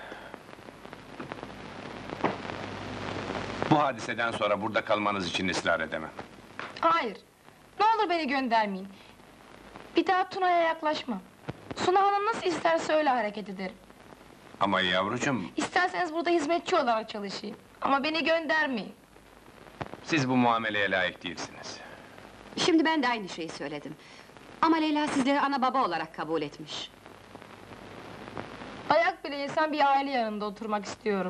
Bu hadiseden sonra burada kalmanız için ısrar edemem. Hayır. Ne olur beni göndermeyin. Bir daha Tuna'ya yaklaşmam. Suna Hanım nasıl isterse öyle hareket ederim. Ama yavrucuğum, İsterseniz burada hizmetçi olarak çalışayım. Ama beni göndermeyin. siz bu muameleye layık değilsiniz. Şimdi ben de aynı şeyi söyledim. Ama Leyla sizleri ana baba olarak kabul etmiş. Dayak bile yesem bir aile yanında oturmak istiyorum.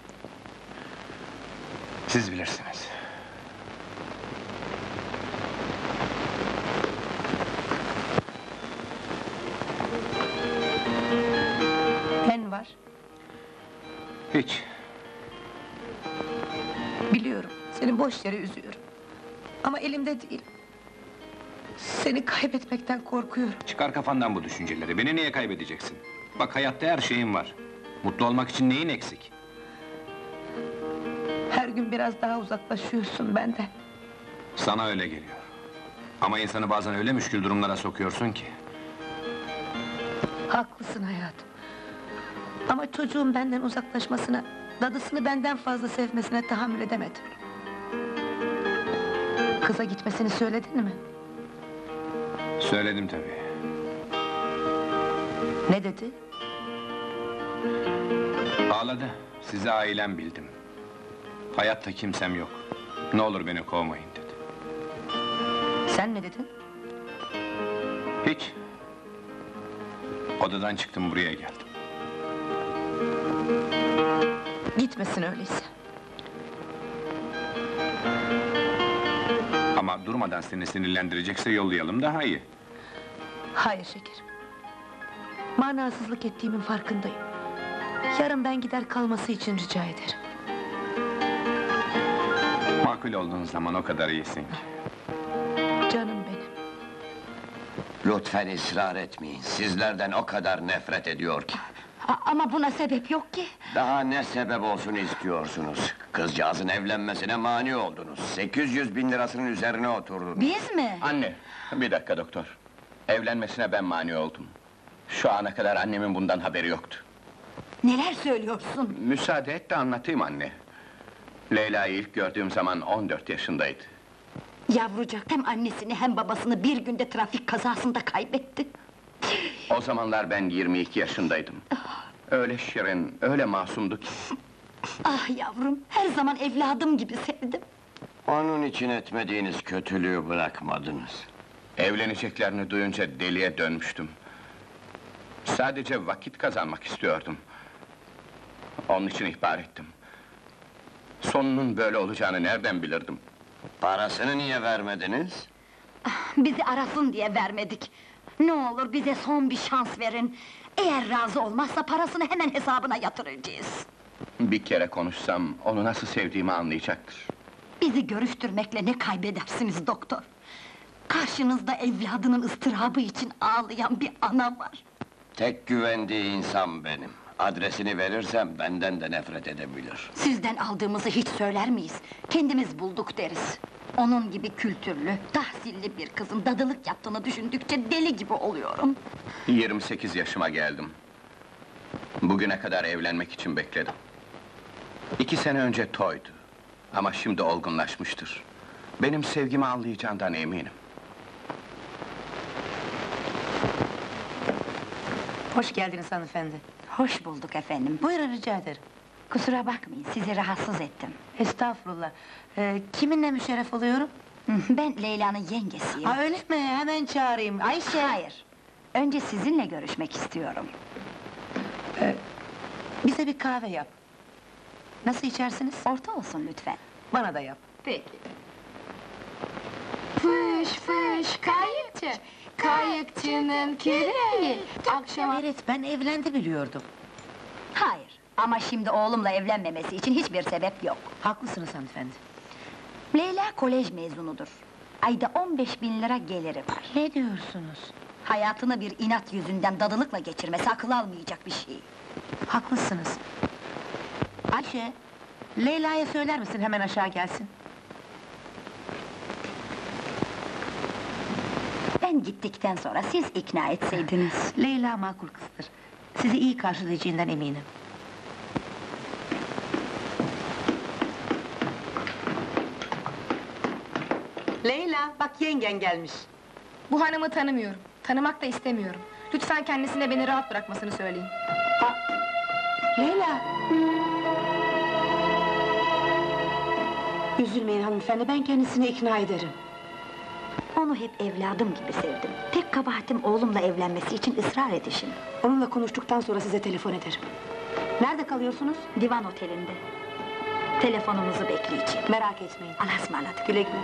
Siz bilirsiniz. Pen var. Hiç. Biliyorum, seni boş yere üzüyorum. Ama elimde değil. Seni kaybetmekten korkuyorum. Çıkar kafandan bu düşünceleri, beni niye kaybedeceksin? Bak hayatta her şeyin var. Mutlu olmak için neyin eksik? Her gün biraz daha uzaklaşıyorsun benden. Sana öyle geliyor. Ama insanı bazen öyle müşkül durumlara sokuyorsun ki. Haklısın hayatım. Ama çocuğun benden uzaklaşmasına, dadısını benden fazla sevmesine tahammül edemedim. Kıza gitmesini söyledin mi? Söyledim tabii. Ne dedi? Ağladı. Sizi ailem bildim. Hayatta kimsem yok. Ne olur beni kovmayın dedi. Sen ne dedin? Hiç. Odadan çıktım, buraya geldim. Gitmesin öyleyse. Ama durmadan seni sinirlendirecekse yollayalım daha iyi. Hayır şekerim. Manasızlık ettiğimin farkındayım. Yarın ben gider kalması için rica ederim. Makul olduğun zaman o kadar iyisin ki. Canım benim. Lütfen ısrar etmeyin, sizlerden o kadar nefret ediyor ki. Ama buna sebep yok ki. Daha ne sebep olsun istiyorsunuz? Kızcağızın evlenmesine mani oldunuz. 800.000 lirasının üzerine oturdunuz. Biz mi? Anne, bir dakika doktor. Evlenmesine ben mani oldum. Şu ana kadar annemin bundan haberi yoktu. Neler söylüyorsun? Müsaade et de anlatayım anne. Leyla'yı ilk gördüğüm zaman 14 yaşındaydı. Yavrucak hem annesini hem babasını bir günde trafik kazasında kaybetti. O zamanlar ben 22 yaşındaydım. Öyle şirin, öyle masumdu ki. Ah yavrum, her zaman evladım gibi sevdim. Onun için etmediğiniz kötülüğü bırakmadınız. Evleneceklerini duyunca deliye dönmüştüm. Sadece vakit kazanmak istiyordum. Onun için ihbar ettim. Sonunun böyle olacağını nereden bilirdim? Parasını niye vermediniz? Bizi arasın diye vermedik. Ne olur bize son bir şans verin. Eğer razı olmazsa parasını hemen hesabına yatıracağız. Bir kere konuşsam, onu nasıl sevdiğimi anlayacaktır. Bizi görüştürmekle ne kaybedersiniz doktor? Karşınızda evladının ıstırabı için ağlayan bir ana var. Tek güvendiği insan benim. Adresini verirsem benden de nefret edebilir. Sizden aldığımızı hiç söyler miyiz? Kendimiz bulduk deriz. Onun gibi kültürlü, tahsilli bir kızın dadılık yaptığını düşündükçe deli gibi oluyorum. 28 yaşıma geldim. Bugüne kadar evlenmek için bekledim. 2 sene önce toydu. Ama şimdi olgunlaşmıştır. Benim sevgimi anlayacağından eminim. Hoş geldiniz hanımefendi. Hoş bulduk efendim. Buyurun rica ederim. Kusura bakmayın, sizi rahatsız ettim. Estağfurullah. Kiminle müşerref oluyorum? Ben Leyla'nın yengesiyim. Ha öyle mi? Hemen çağırayım. Ayşe! Hayır. Önce sizinle görüşmek istiyorum. Bize bir kahve yap. Nasıl içersiniz? Orta olsun lütfen. Bana da yap. Peki. Fış fış kayıkçı, kayıkçının küreği. Akşama... Evet, ben evlendi biliyordum. Hayır. Ama şimdi oğlumla evlenmemesi için hiçbir sebep yok. Haklısınız hanımefendi. Leyla kolej mezunudur. Ayda 15.000 lira geliri var. Ne diyorsunuz? Hayatını bir inat yüzünden dadılıkla geçirmesi akıl almayacak bir şey. Haklısınız. Ayşe, Leyla'ya söyler misin hemen aşağı gelsin? Ben gittikten sonra siz ikna etseydiniz. Leyla makul kızdır. Sizi iyi karşılayacağından eminim. Leyla, bak yengen gelmiş. Bu hanımı tanımıyorum. Tanımak da istemiyorum. Lütfen kendisine beni rahat bırakmasını söyleyin. Leyla! Üzülmeyin hanımefendi, ben kendisini ikna ederim. Onu hep evladım gibi sevdim. Tek kabahatim oğlumla evlenmesi için ısrar edişim. Onunla konuştuktan sonra size telefon ederim. Nerede kalıyorsunuz? Divan otelinde. Telefonunuzu bekleyeceğim. Merak etmeyin. Allah'a ısmarladık. Güle güle.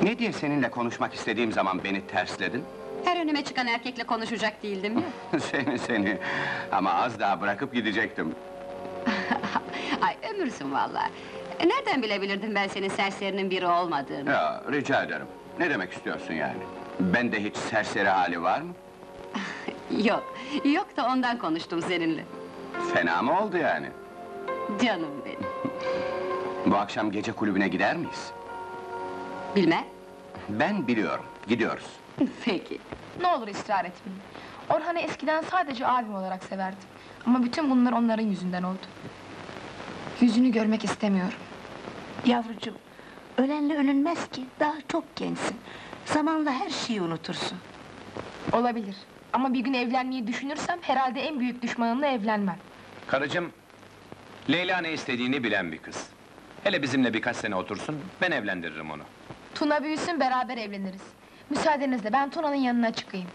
Ne diye seninle konuşmak istediğim zaman beni tersledin? Her önüme çıkan erkekle konuşacak değildim ya. Seni... Ama az daha bırakıp gidecektim. Ay ömürsün vallahi. Nereden bilebilirdim ben senin serserinin biri olmadığını? Ya, rica ederim. Ne demek istiyorsun yani? Bende hiç serseri hali var mı? Yok, yok da ondan konuştum seninle. Fena mı oldu yani? Canım benim. Bu akşam gece kulübüne gider miyiz? Bilmem. Ben biliyorum, gidiyoruz. Peki. Ne olur ısrar etmeyin. Orhan'ı eskiden sadece abim olarak severdim. Ama bütün bunlar onların yüzünden oldu. Yüzünü görmek istemiyorum. Yavrucuğum, ölenle ölünmez ki, daha çok gençsin. Zamanla her şeyi unutursun. Olabilir. Ama bir gün evlenmeyi düşünürsem herhalde en büyük düşmanımla evlenmem. Karıcığım, Leyla ne istediğini bilen bir kız. Hele bizimle birkaç sene otursun, ben evlendiririm onu. Tuna büyüsün, beraber evleniriz. Müsaadenizle ben Tuna'nın yanına çıkayım.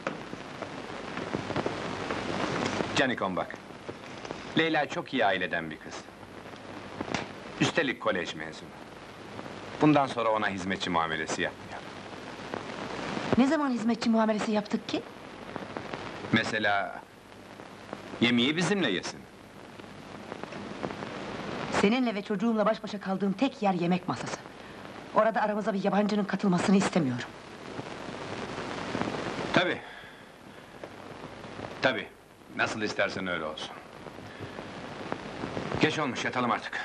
Canikom bak, Leyla çok iyi aileden bir kız. Üstelik kolej mezunu. Bundan sonra ona hizmetçi muamelesi yapmayalım. Ne zaman hizmetçi muamelesi yaptık ki? Mesela... yemeği bizimle yesin. Seninle ve çocuğumla baş başa kaldığım tek yer yemek masası. Orada aramıza bir yabancının katılmasını istemiyorum. Tabii. Tabii, nasıl istersen öyle olsun. Geç olmuş, yatalım artık.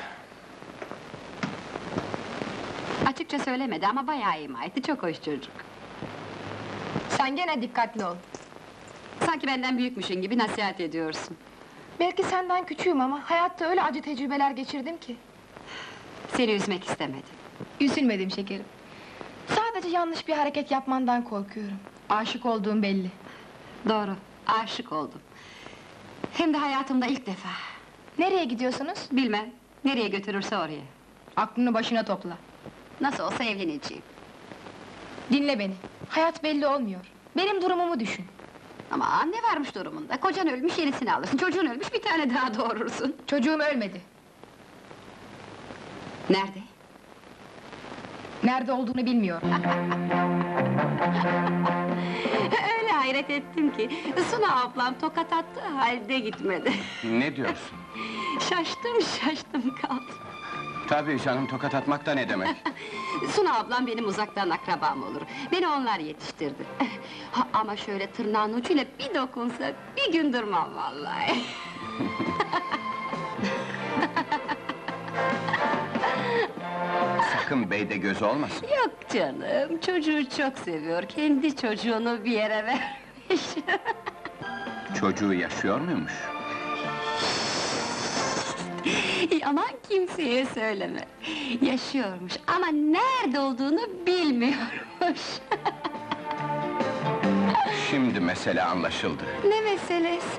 Açıkça söylemedi ama bayağı ima etti, çok hoş çocuk. Sen gene dikkatli ol. Sanki benden büyükmüşün gibi nasihat ediyorsun. Belki senden küçüğüm ama hayatta öyle acı tecrübeler geçirdim ki. Seni üzmek istemedim. Üzülmedim şekerim. Sadece yanlış bir hareket yapmandan korkuyorum. Aşık olduğum belli. Doğru, aşık oldum. Hem de hayatımda ilk defa. Nereye gidiyorsunuz? Bilmem, nereye götürürse oraya. Aklını başına topla. Nasıl olsa evleneceğim. Dinle beni. Hayat belli olmuyor. Benim durumumu düşün. Ama ne varmış durumunda? Kocan ölmüş, yenisini alırsın. Çocuğun ölmüş, bir tane daha doğurursun. Çocuğum ölmedi. Nerede? Nerede olduğunu bilmiyorum. Öyle hayret ettim ki... Suna ablam tokat attı halde gitmedi. Ne diyorsun? Şaştım kaldım. Tabii canım, tokat atmak da ne demek? Suna ablam benim uzaktan akrabam olur. Beni onlar yetiştirdi. Ama şöyle tırnağın ucuyla bir dokunsa, bir gün durmam vallahi. Sakın beyde gözü olmasın. Yok canım, çocuğu çok seviyor. Kendi çocuğunu bir yere vermiş. Çocuğu yaşıyor muymuş? Aman kimseye söyleme. Yaşıyormuş ama nerede olduğunu bilmiyormuş. Şimdi mesele anlaşıldı. Ne meselesi?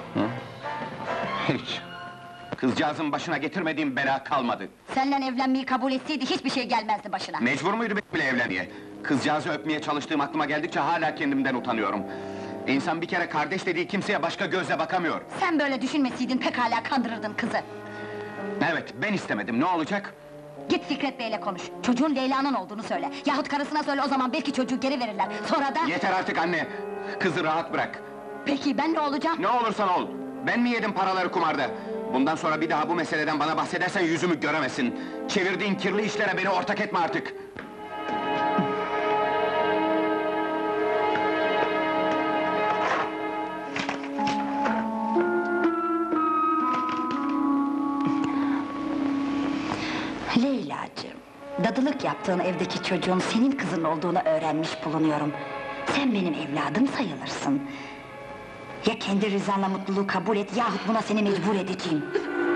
Hiç. Kızcağızın başına getirmediğim bela kalmadı. Seninle evlenmeyi kabul etseydi hiçbir şey gelmezdi başına. Mecbur muydu benimle evlenmeye? Kızcağızı öpmeye çalıştığım aklıma geldikçe hala kendimden utanıyorum. İnsan bir kere kardeş dediği kimseye başka gözle bakamıyor. Sen böyle düşünmeseydin pekala kandırırdın kızı. Evet, ben istemedim, ne olacak? Git Fikret Bey'le konuş. Çocuğun Leyla'nın olduğunu söyle. Yahut karısına söyle, o zaman belki çocuğu geri verirler. Sonra da... Yeter artık anne! Kızı rahat bırak! Peki ben ne olacağım? Ne olursan ol! Ben mi yedim paraları kumarda? Bundan sonra bir daha bu meseleden bana bahsedersen yüzümü göremezsin. Çevirdiğin kirli işlere beni ortak etme artık! Leyla'cığım, dadılık yaptığın evdeki çocuğun senin kızın olduğunu öğrenmiş bulunuyorum. Sen benim evladım sayılırsın. Ya kendi rızanla mutluluğu kabul et, yahut buna seni mecbur edeceğim.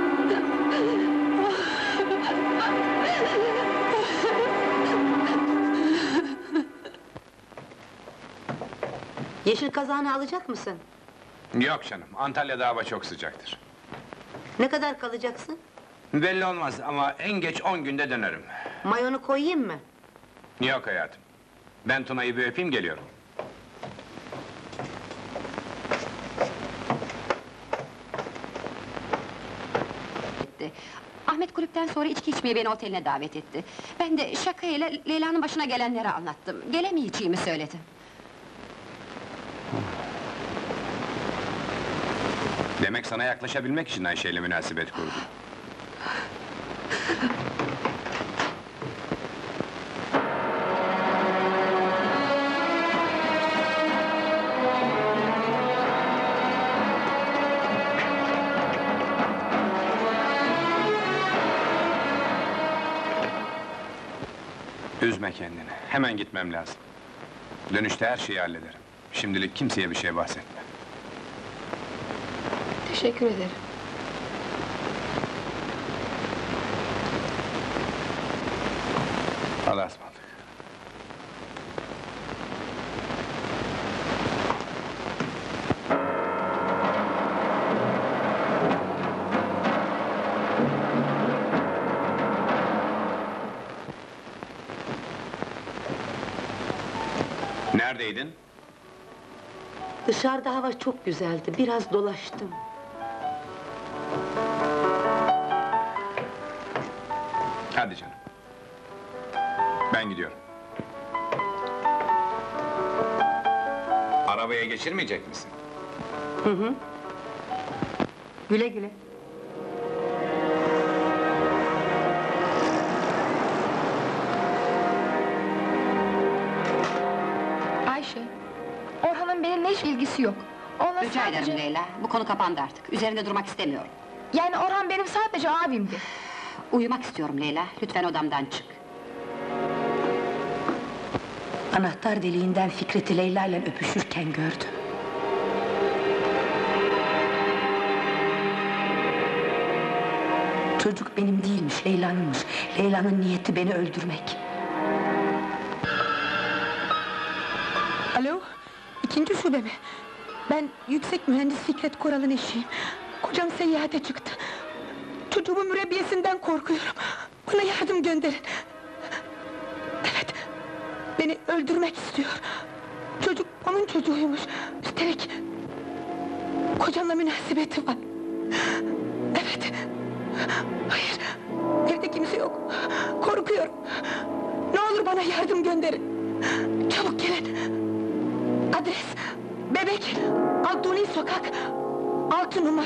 Yeşil kazağını alacak mısın? Yok canım, Antalya'da hava çok sıcaktır. Ne kadar kalacaksın? Belli olmaz ama en geç 10 günde dönerim. Mayonu koyayım mı? Yok hayatım. Ben Tuna'yı bir öpeyim, geliyorum. Ahmet kulüpten sonra içki içmeye beni oteline davet etti. Ben de şakayla Leyla'nın başına gelenleri anlattım. Gelemeyeceğimi söyledim. Demek sana yaklaşabilmek için Ayşe ile münasebet kurdun. Üzme kendini, hemen gitmem lazım. Dönüşte her şeyi hallederim. Şimdilik kimseye bir şey bahsetme. Teşekkür ederim. Allah'a ısmarladık. Neredeydin? Dışarıda hava çok güzeldi, biraz dolaştım. Hadi canım. Ben gidiyorum. Arabaya geçirmeyecek misin? Hı hı. Güle güle. Ayşe, Orhan'ın benimle hiç ilgisi yok. Onunla Rica sadece... ederim Leyla, bu konu kapandı artık. Üzerinde durmak istemiyorum. Yani Orhan benim sadece abimdi. Uyumak istiyorum Leyla, lütfen odamdan çık. Anahtar deliğinden Fikret'i Leyla ile öpüşürken gördüm. Çocuk benim değilmiş, Leyla'nınmış. Leyla'nın niyeti beni öldürmek. Alo, 2. şube mi? Ben yüksek mühendis Fikret Koral'ın eşiyim. Kocam seyahate çıktı. Çocuğumun mürebbiyesinden korkuyorum. Bana yardım gönderin. Evet, beni öldürmek istiyor. Çocuk onun çocuğuymuş. Üstelik kocamla münasebeti var. Evet. Hayır, evde kimse yok. Korkuyorum. Ne olur bana yardım gönderin. Çabuk gelin. Adres, Bebek, Altuni Sokak, 6 numara.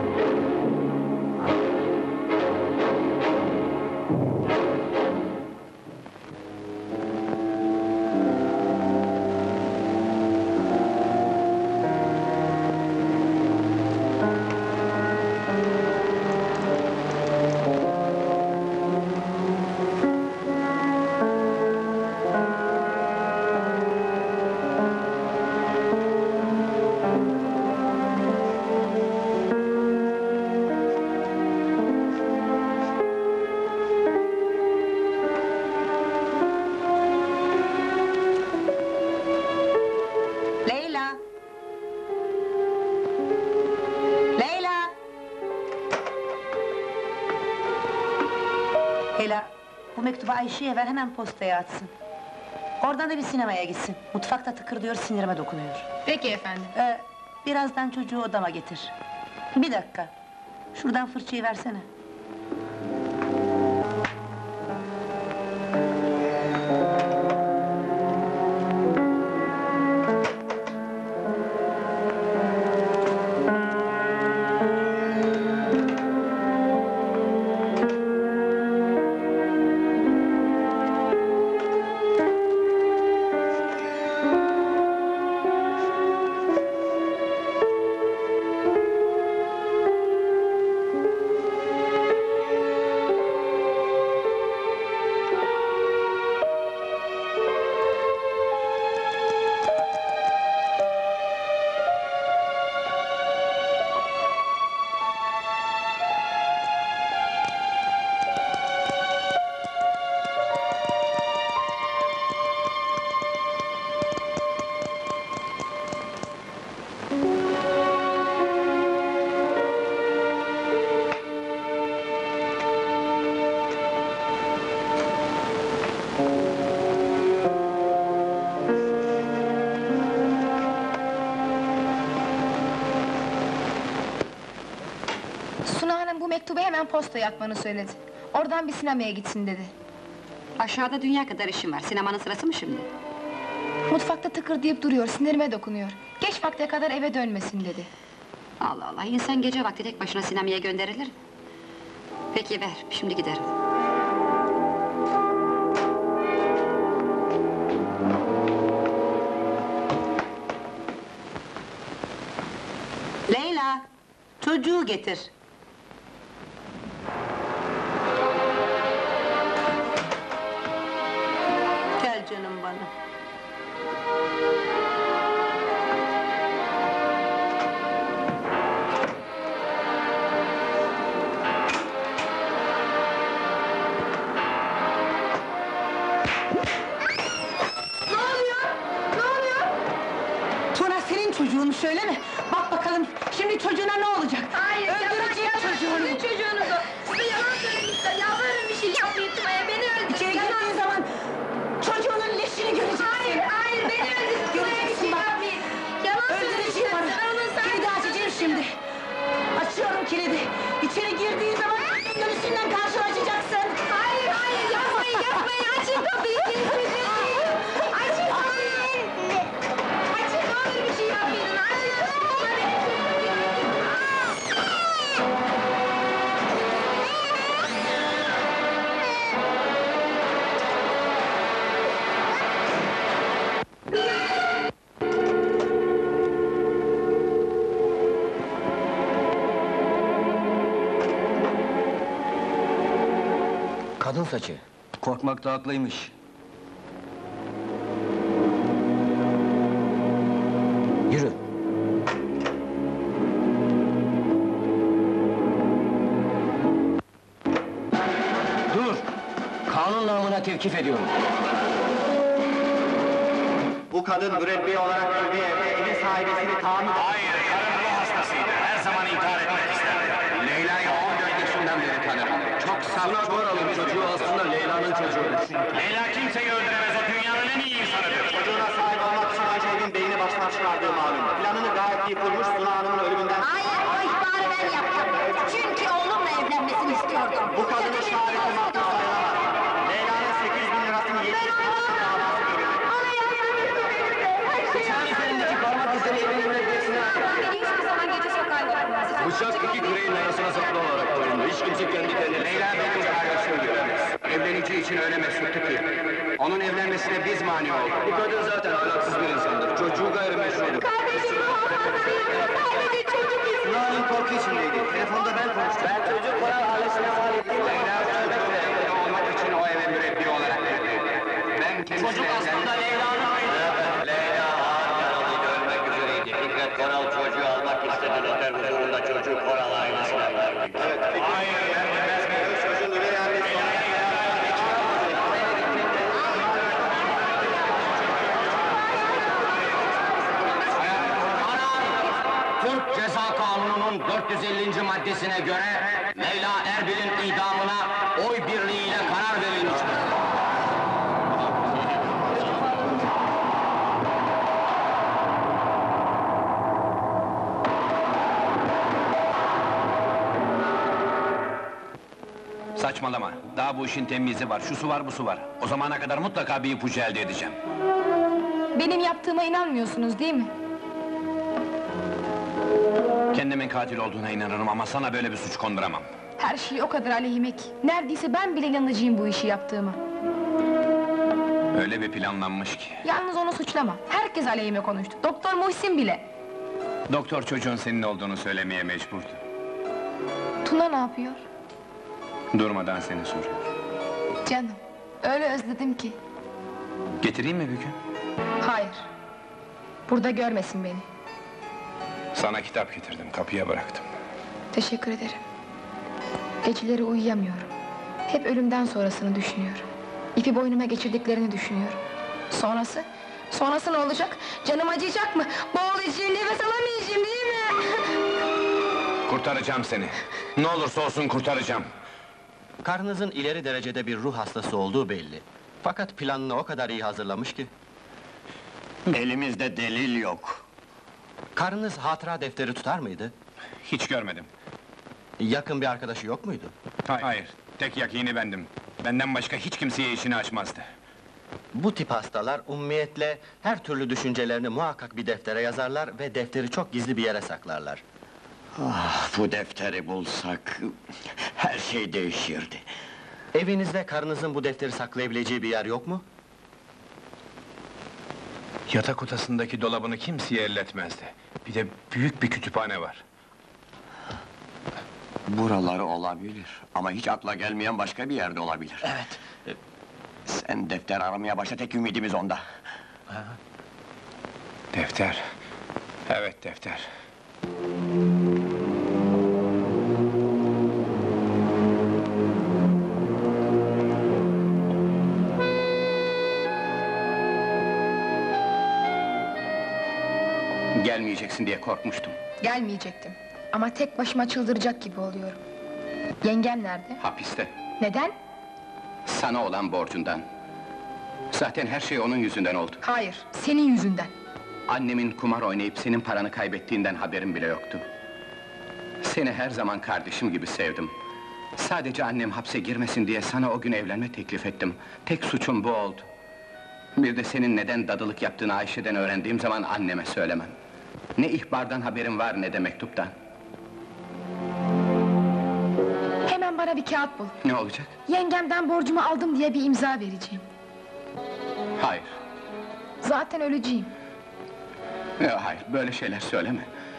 Leyla! Leyla! Leyla, bu mektubu Ayşe'ye ver, hemen postaya atsın. Oradan da bir sinemaya gitsin. Mutfakta tıkırdıyor, sinirime dokunuyor. Peki efendim. Birazdan çocuğu odama getir. Bir dakika. Şuradan fırçayı versene. Suna Hanım bu mektubu hemen postaya atmanı söyledi. Oradan bir sinemaya gitsin dedi. Aşağıda dünya kadar işim var, sinemanın sırası mı şimdi? Mutfakta tıkır deyip duruyor, sinirime dokunuyor. Geç vakte kadar eve dönmesin dedi. Allah Allah, insan gece vakti tek başına sinemaya gönderilir. Peki ver, şimdi giderim. Leyla, çocuğu getir. Gel canım bana. Tuna senin çocuğunu söyleme. Bak bakalım şimdi çocuğuna ne olacak? Hayır, Öldüreceğim çocuğunu. Sizin çocuğunuz o! Size yalan söylemişler, yalvarırım bir şey yapmayın Tuna'ya, beni öldürün! İçeri girdiğin zaman çocuğunun leşini göreceksin. Hayır, beni öldürün, Tuna'ya bir şey yapmayın! Yalan Öldüreceğim söylemişler, onu. ben onun Kilidi açacağım şimdi. Açıyorum kilidi. İçeri girdiğin zaman dönüşünden karşılaşacaksın. Hayır, yapmayın, açın kapıyı, benim çocuğum değil! Açın kapıyı! Açın, ne olur bir şey yapmayın, açın! Kadın saçı. Korkmakta haklıymış. Yürü. Dur! Kanun namına tevkif ediyorum. Bu kadın mürebbiye olarak girdiği evde evin sahibesini tahammül... Hayır, karım ruh hastasıydı. Her zaman intihar etmek isterdi. Leyla'yı 14 yaşından beri tanırım. Çok saf, çok alın çocuğu aslında Leyla'nın çocuğudur. Leyla kimseyi öldüremez, o dünyanın en iyi insanıdır. Çocuğuna sahip olmak için önce evin beyni baştan çıkardığı malum. Planını gayet iyi kurmuş, Suna Hanım'ın ölümünden... Hayır, o ihbarı ben yaptım. Çünkü oğlumla evlenmesini istiyordum. Bu kadının şahadeti mahpus sayılamaz. Leyla'nın 8.000 lirasını 70 bin lirasını davası görüldü. Bıçağın üzerindeki parmak izleri evin mürebbiyesine ait. Beni hiçbir zaman gece sokağa götürmez. Bıçak iki küreğin arasına saklı olarak koyuldu. Hiç kimse kendi kendine... Leyla benim kardeşim diyor. Evleneceği için öyle mesuttu ki. Onun evlenmesine biz mani olduk. Bu kadın zaten ahlaksız bir insandır. Çocuğu gayrimeşrudur. Kardeşim bu hafızasını sadece çocuk Suna'nın korku içindeydi. Telefonda ben konuştum. Ben çocuk para ailesine mal ettiğim Leyla çocuğun evli olmak için o eve mürebbi olarak girdi. Ben kendisine Çocuk aslında Leyla'nın aynı. Leyla ağır yaralıydı, ölmek üzereydi. Fikret Koral çocuğu almak istedi. Noter huzurunda çocuğu Koral ailesine verdi. Hayır, çocuğun üvey annesi. Türk Ceza Kanunu'nun 450. maddesine göre Leyla Erbil'in idamına oy birliğiyle karar verilmiştir. Saçmalama, daha bu işin temyizi var, şusu var, busu var. O zamana kadar mutlaka bir ipucu elde edeceğim. Benim yaptığıma inanmıyorsunuz değil mi? Kendimin katil olduğuna inanırım ama sana böyle bir suç konduramam. Her şey o kadar aleyhime ki. Neredeyse ben bile inanacağım bu işi yaptığıma. Öyle bir planlanmış ki. Yalnız onu suçlama. Herkes aleyhime konuştu. Doktor Muhsin bile. Doktor çocuğun senin olduğunu söylemeye mecburdu. Tuna ne yapıyor? Durmadan seni soruyor. Canım, öyle özledim ki. Getireyim mi bir gün? Hayır. Burada görmesin beni. Sana kitap getirdim, kapıya bıraktım. Teşekkür ederim. Geceleri uyuyamıyorum. Hep ölümden sonrasını düşünüyorum. İpi boynuma geçirdiklerini düşünüyorum. Sonrası? Sonrası ne olacak? Canım acıyacak mı? Boğulacağım, nefes alamayacağım değil mi? Kurtaracağım seni. Ne olursa olsun kurtaracağım. Karınızın ileri derecede bir ruh hastası olduğu belli. Fakat planını o kadar iyi hazırlamış ki. Elimizde delil yok. Karınız hatıra defteri tutar mıydı? Hiç görmedim. Yakın bir arkadaşı yok muydu? Hayır, tek yakini bendim. Benden başka hiç kimseye işini açmazdı. Bu tip hastalar ummiyetle her türlü düşüncelerini muhakkak bir deftere yazarlar ve defteri çok gizli bir yere saklarlar. Ah, bu defteri bulsak... her şey değişirdi. Evinizde karınızın bu defteri saklayabileceği bir yer yok mu? Yatak odasındaki dolabını kimseye elletmezdi. Bir de büyük bir kütüphane var. Buraları olabilir ama hiç akla gelmeyen başka bir yerde olabilir. Evet. Sen defter aramaya başla, tek ümidimiz onda. Defter. Evet, defter. Gelmeyeceksin diye korkmuştum. Gelmeyecektim. Ama tek başıma çıldıracak gibi oluyorum. Yengem nerede? Hapiste. Neden? Sana olan borcundan. Zaten her şey onun yüzünden oldu. Hayır, senin yüzünden. Annemin kumar oynayıp senin paranı kaybettiğinden haberim bile yoktu. Seni her zaman kardeşim gibi sevdim. Sadece annem hapse girmesin diye sana o gün evlenme teklif ettim. Tek suçum bu oldu. Bir de senin neden dadılık yaptığını Ayşe'den öğrendiğim zaman anneme söylemem. Ne ihbardan haberim var ne de mektuptan. Hemen bana bir kağıt bul. Ne olacak? Yengemden borcumu aldım diye bir imza vereceğim. Hayır. Zaten öleceğim. Hayır, böyle şeyler söyleme.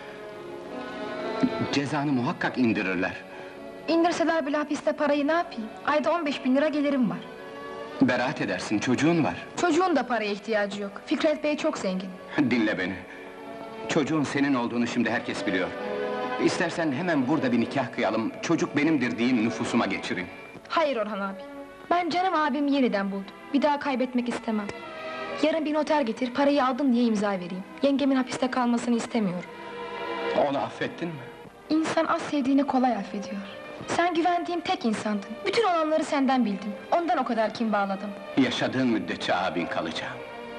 Cezanı muhakkak indirirler. İndirseler bile hapiste parayı ne yapayım? Ayda 15.000 lira gelirim var. Beraat edersin, çocuğun var. Çocuğun da paraya ihtiyacı yok. Fikret Bey çok zengin. Dinle beni. Çocuğun senin olduğunu şimdi herkes biliyor. İstersen hemen burada bir nikah kıyalım, çocuk benimdir diyeyim, nüfusuma geçireyim. Hayır Orhan abi. Ben canım abimi yeniden buldum. Bir daha kaybetmek istemem. Yarın bir noter getir, parayı aldın diye imza vereyim. Yengemin hapiste kalmasını istemiyorum. Onu affettin mi? İnsan az sevdiğini kolay affediyor. Sen güvendiğim tek insandın. Bütün olanları senden bildim. Ondan o kadar kin bağladım. Yaşadığın müddetçe abin kalacağım.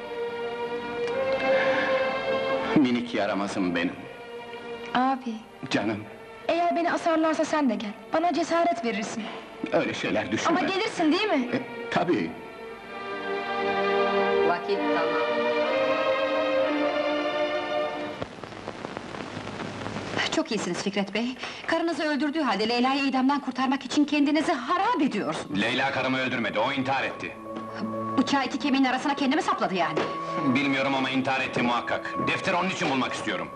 Minik yaramazım benim. Abi, Canım, eğer beni asarlarsa sen de gel. Bana cesaret verirsin. öyle şeyler düşünme. Ama gelirsin değil mi? Tabii. Vakit tamam. Çok iyisiniz Fikret Bey. Karınızı öldürdüğü halde Leyla'yı idamdan kurtarmak için kendinizi harap ediyorsunuz. Leyla karımı öldürmedi, o intihar etti. Bıçağı iki kemiğin arasına kendimi sapladı yani. Bilmiyorum ama intihar etti muhakkak. Defteri onun için bulmak istiyorum.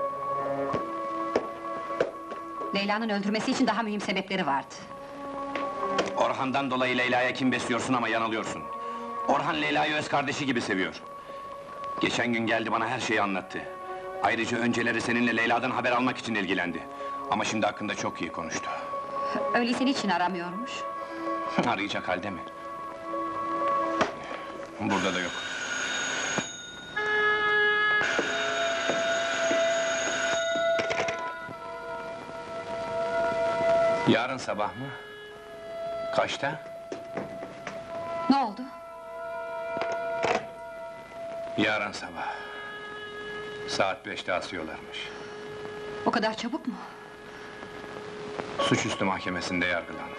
Leyla'nın öldürmesi için daha mühim sebepleri vardı. Orhan'dan dolayı Leyla'ya kin besliyorsun ama yanılıyorsun. Orhan Leyla'yı öz kardeşi gibi seviyor. Geçen gün geldi bana her şeyi anlattı. Ayrıca önceleri seninle Leyla'dan haber almak için ilgilendi. Ama şimdi hakkında çok iyi konuştu. Öyleyse niçin aramıyormuş? Arayacak halde mi? Burada da yok. Yarın sabah mı? Kaçta? Ne oldu? Yarın sabah. Saat 5'te asıyorlarmış. O kadar çabuk mu? Suçüstü mahkemesinde yargılandı.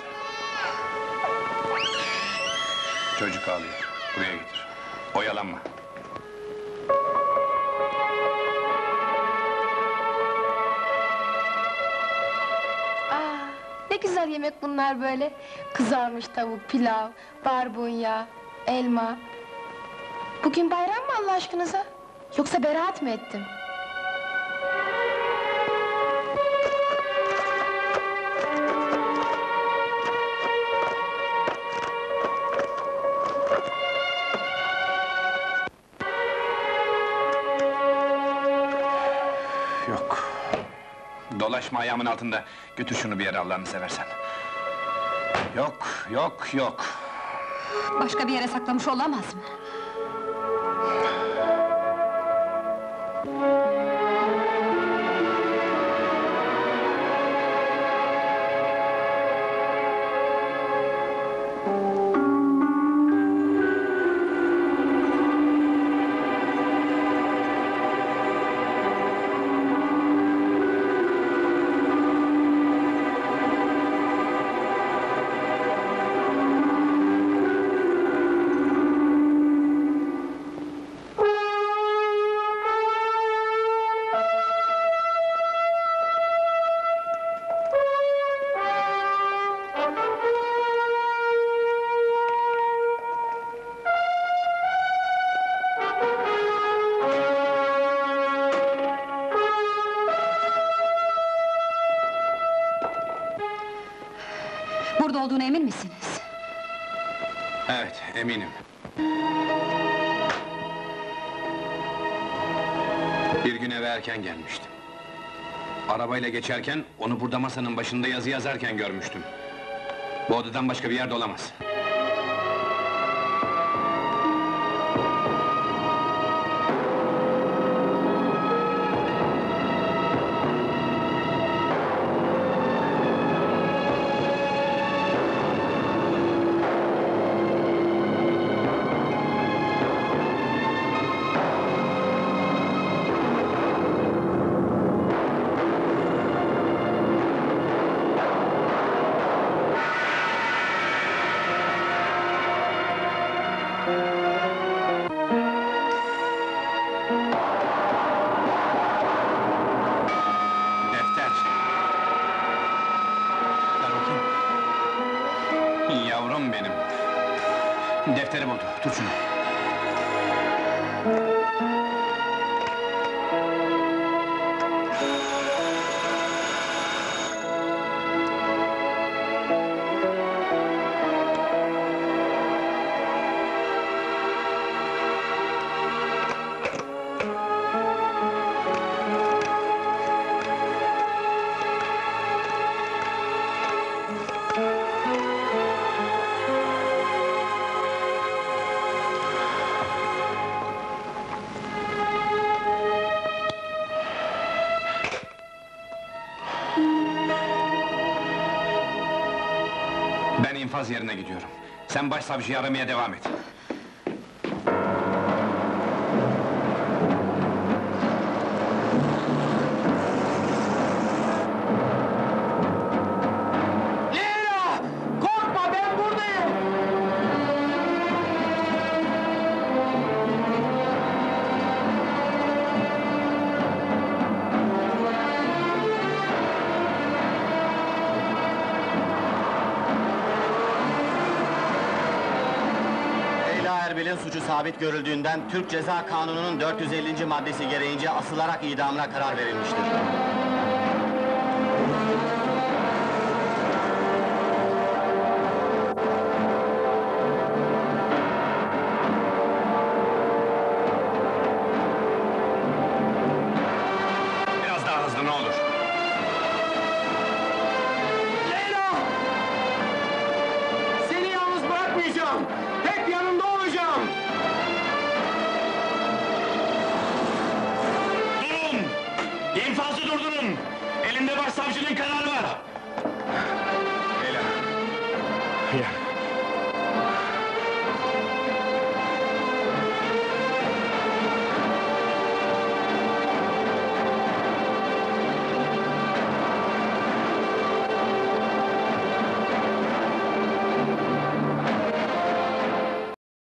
Çocuk ağlıyor. Buraya getir. Oyalanma. Ne güzel yemek bunlar böyle. Kızarmış tavuk, pilav, barbunya, elma. Bugün bayram mı Allah aşkınıza? Yoksa beraat mı ettim? Yok. Dolaşma ayağımın altında. Götür şunu bir yere Allah'ını seversen. Yok, yok, yok. Başka bir yere saklamış olamaz mı? Burada olduğuna emin misiniz? Evet, eminim. Bir gün eve erken gelmiştim. Arabayla geçerken, onu burada masanın başında yazı yazarken görmüştüm. Bu odadan başka bir yerde olamaz. Defter. Ver bakayım. Yavrum benim. Defteri buldu, tut şunu. Ben infaz yerine gidiyorum. Sen başsavcıyı aramaya devam et. Leyla! Korkma, ben buradayım! Leyla Erbil'in suçu sabit görüldüğünden Türk Ceza Kanunu'nun 450. maddesi gereğince asılarak idamına karar verilmiştir.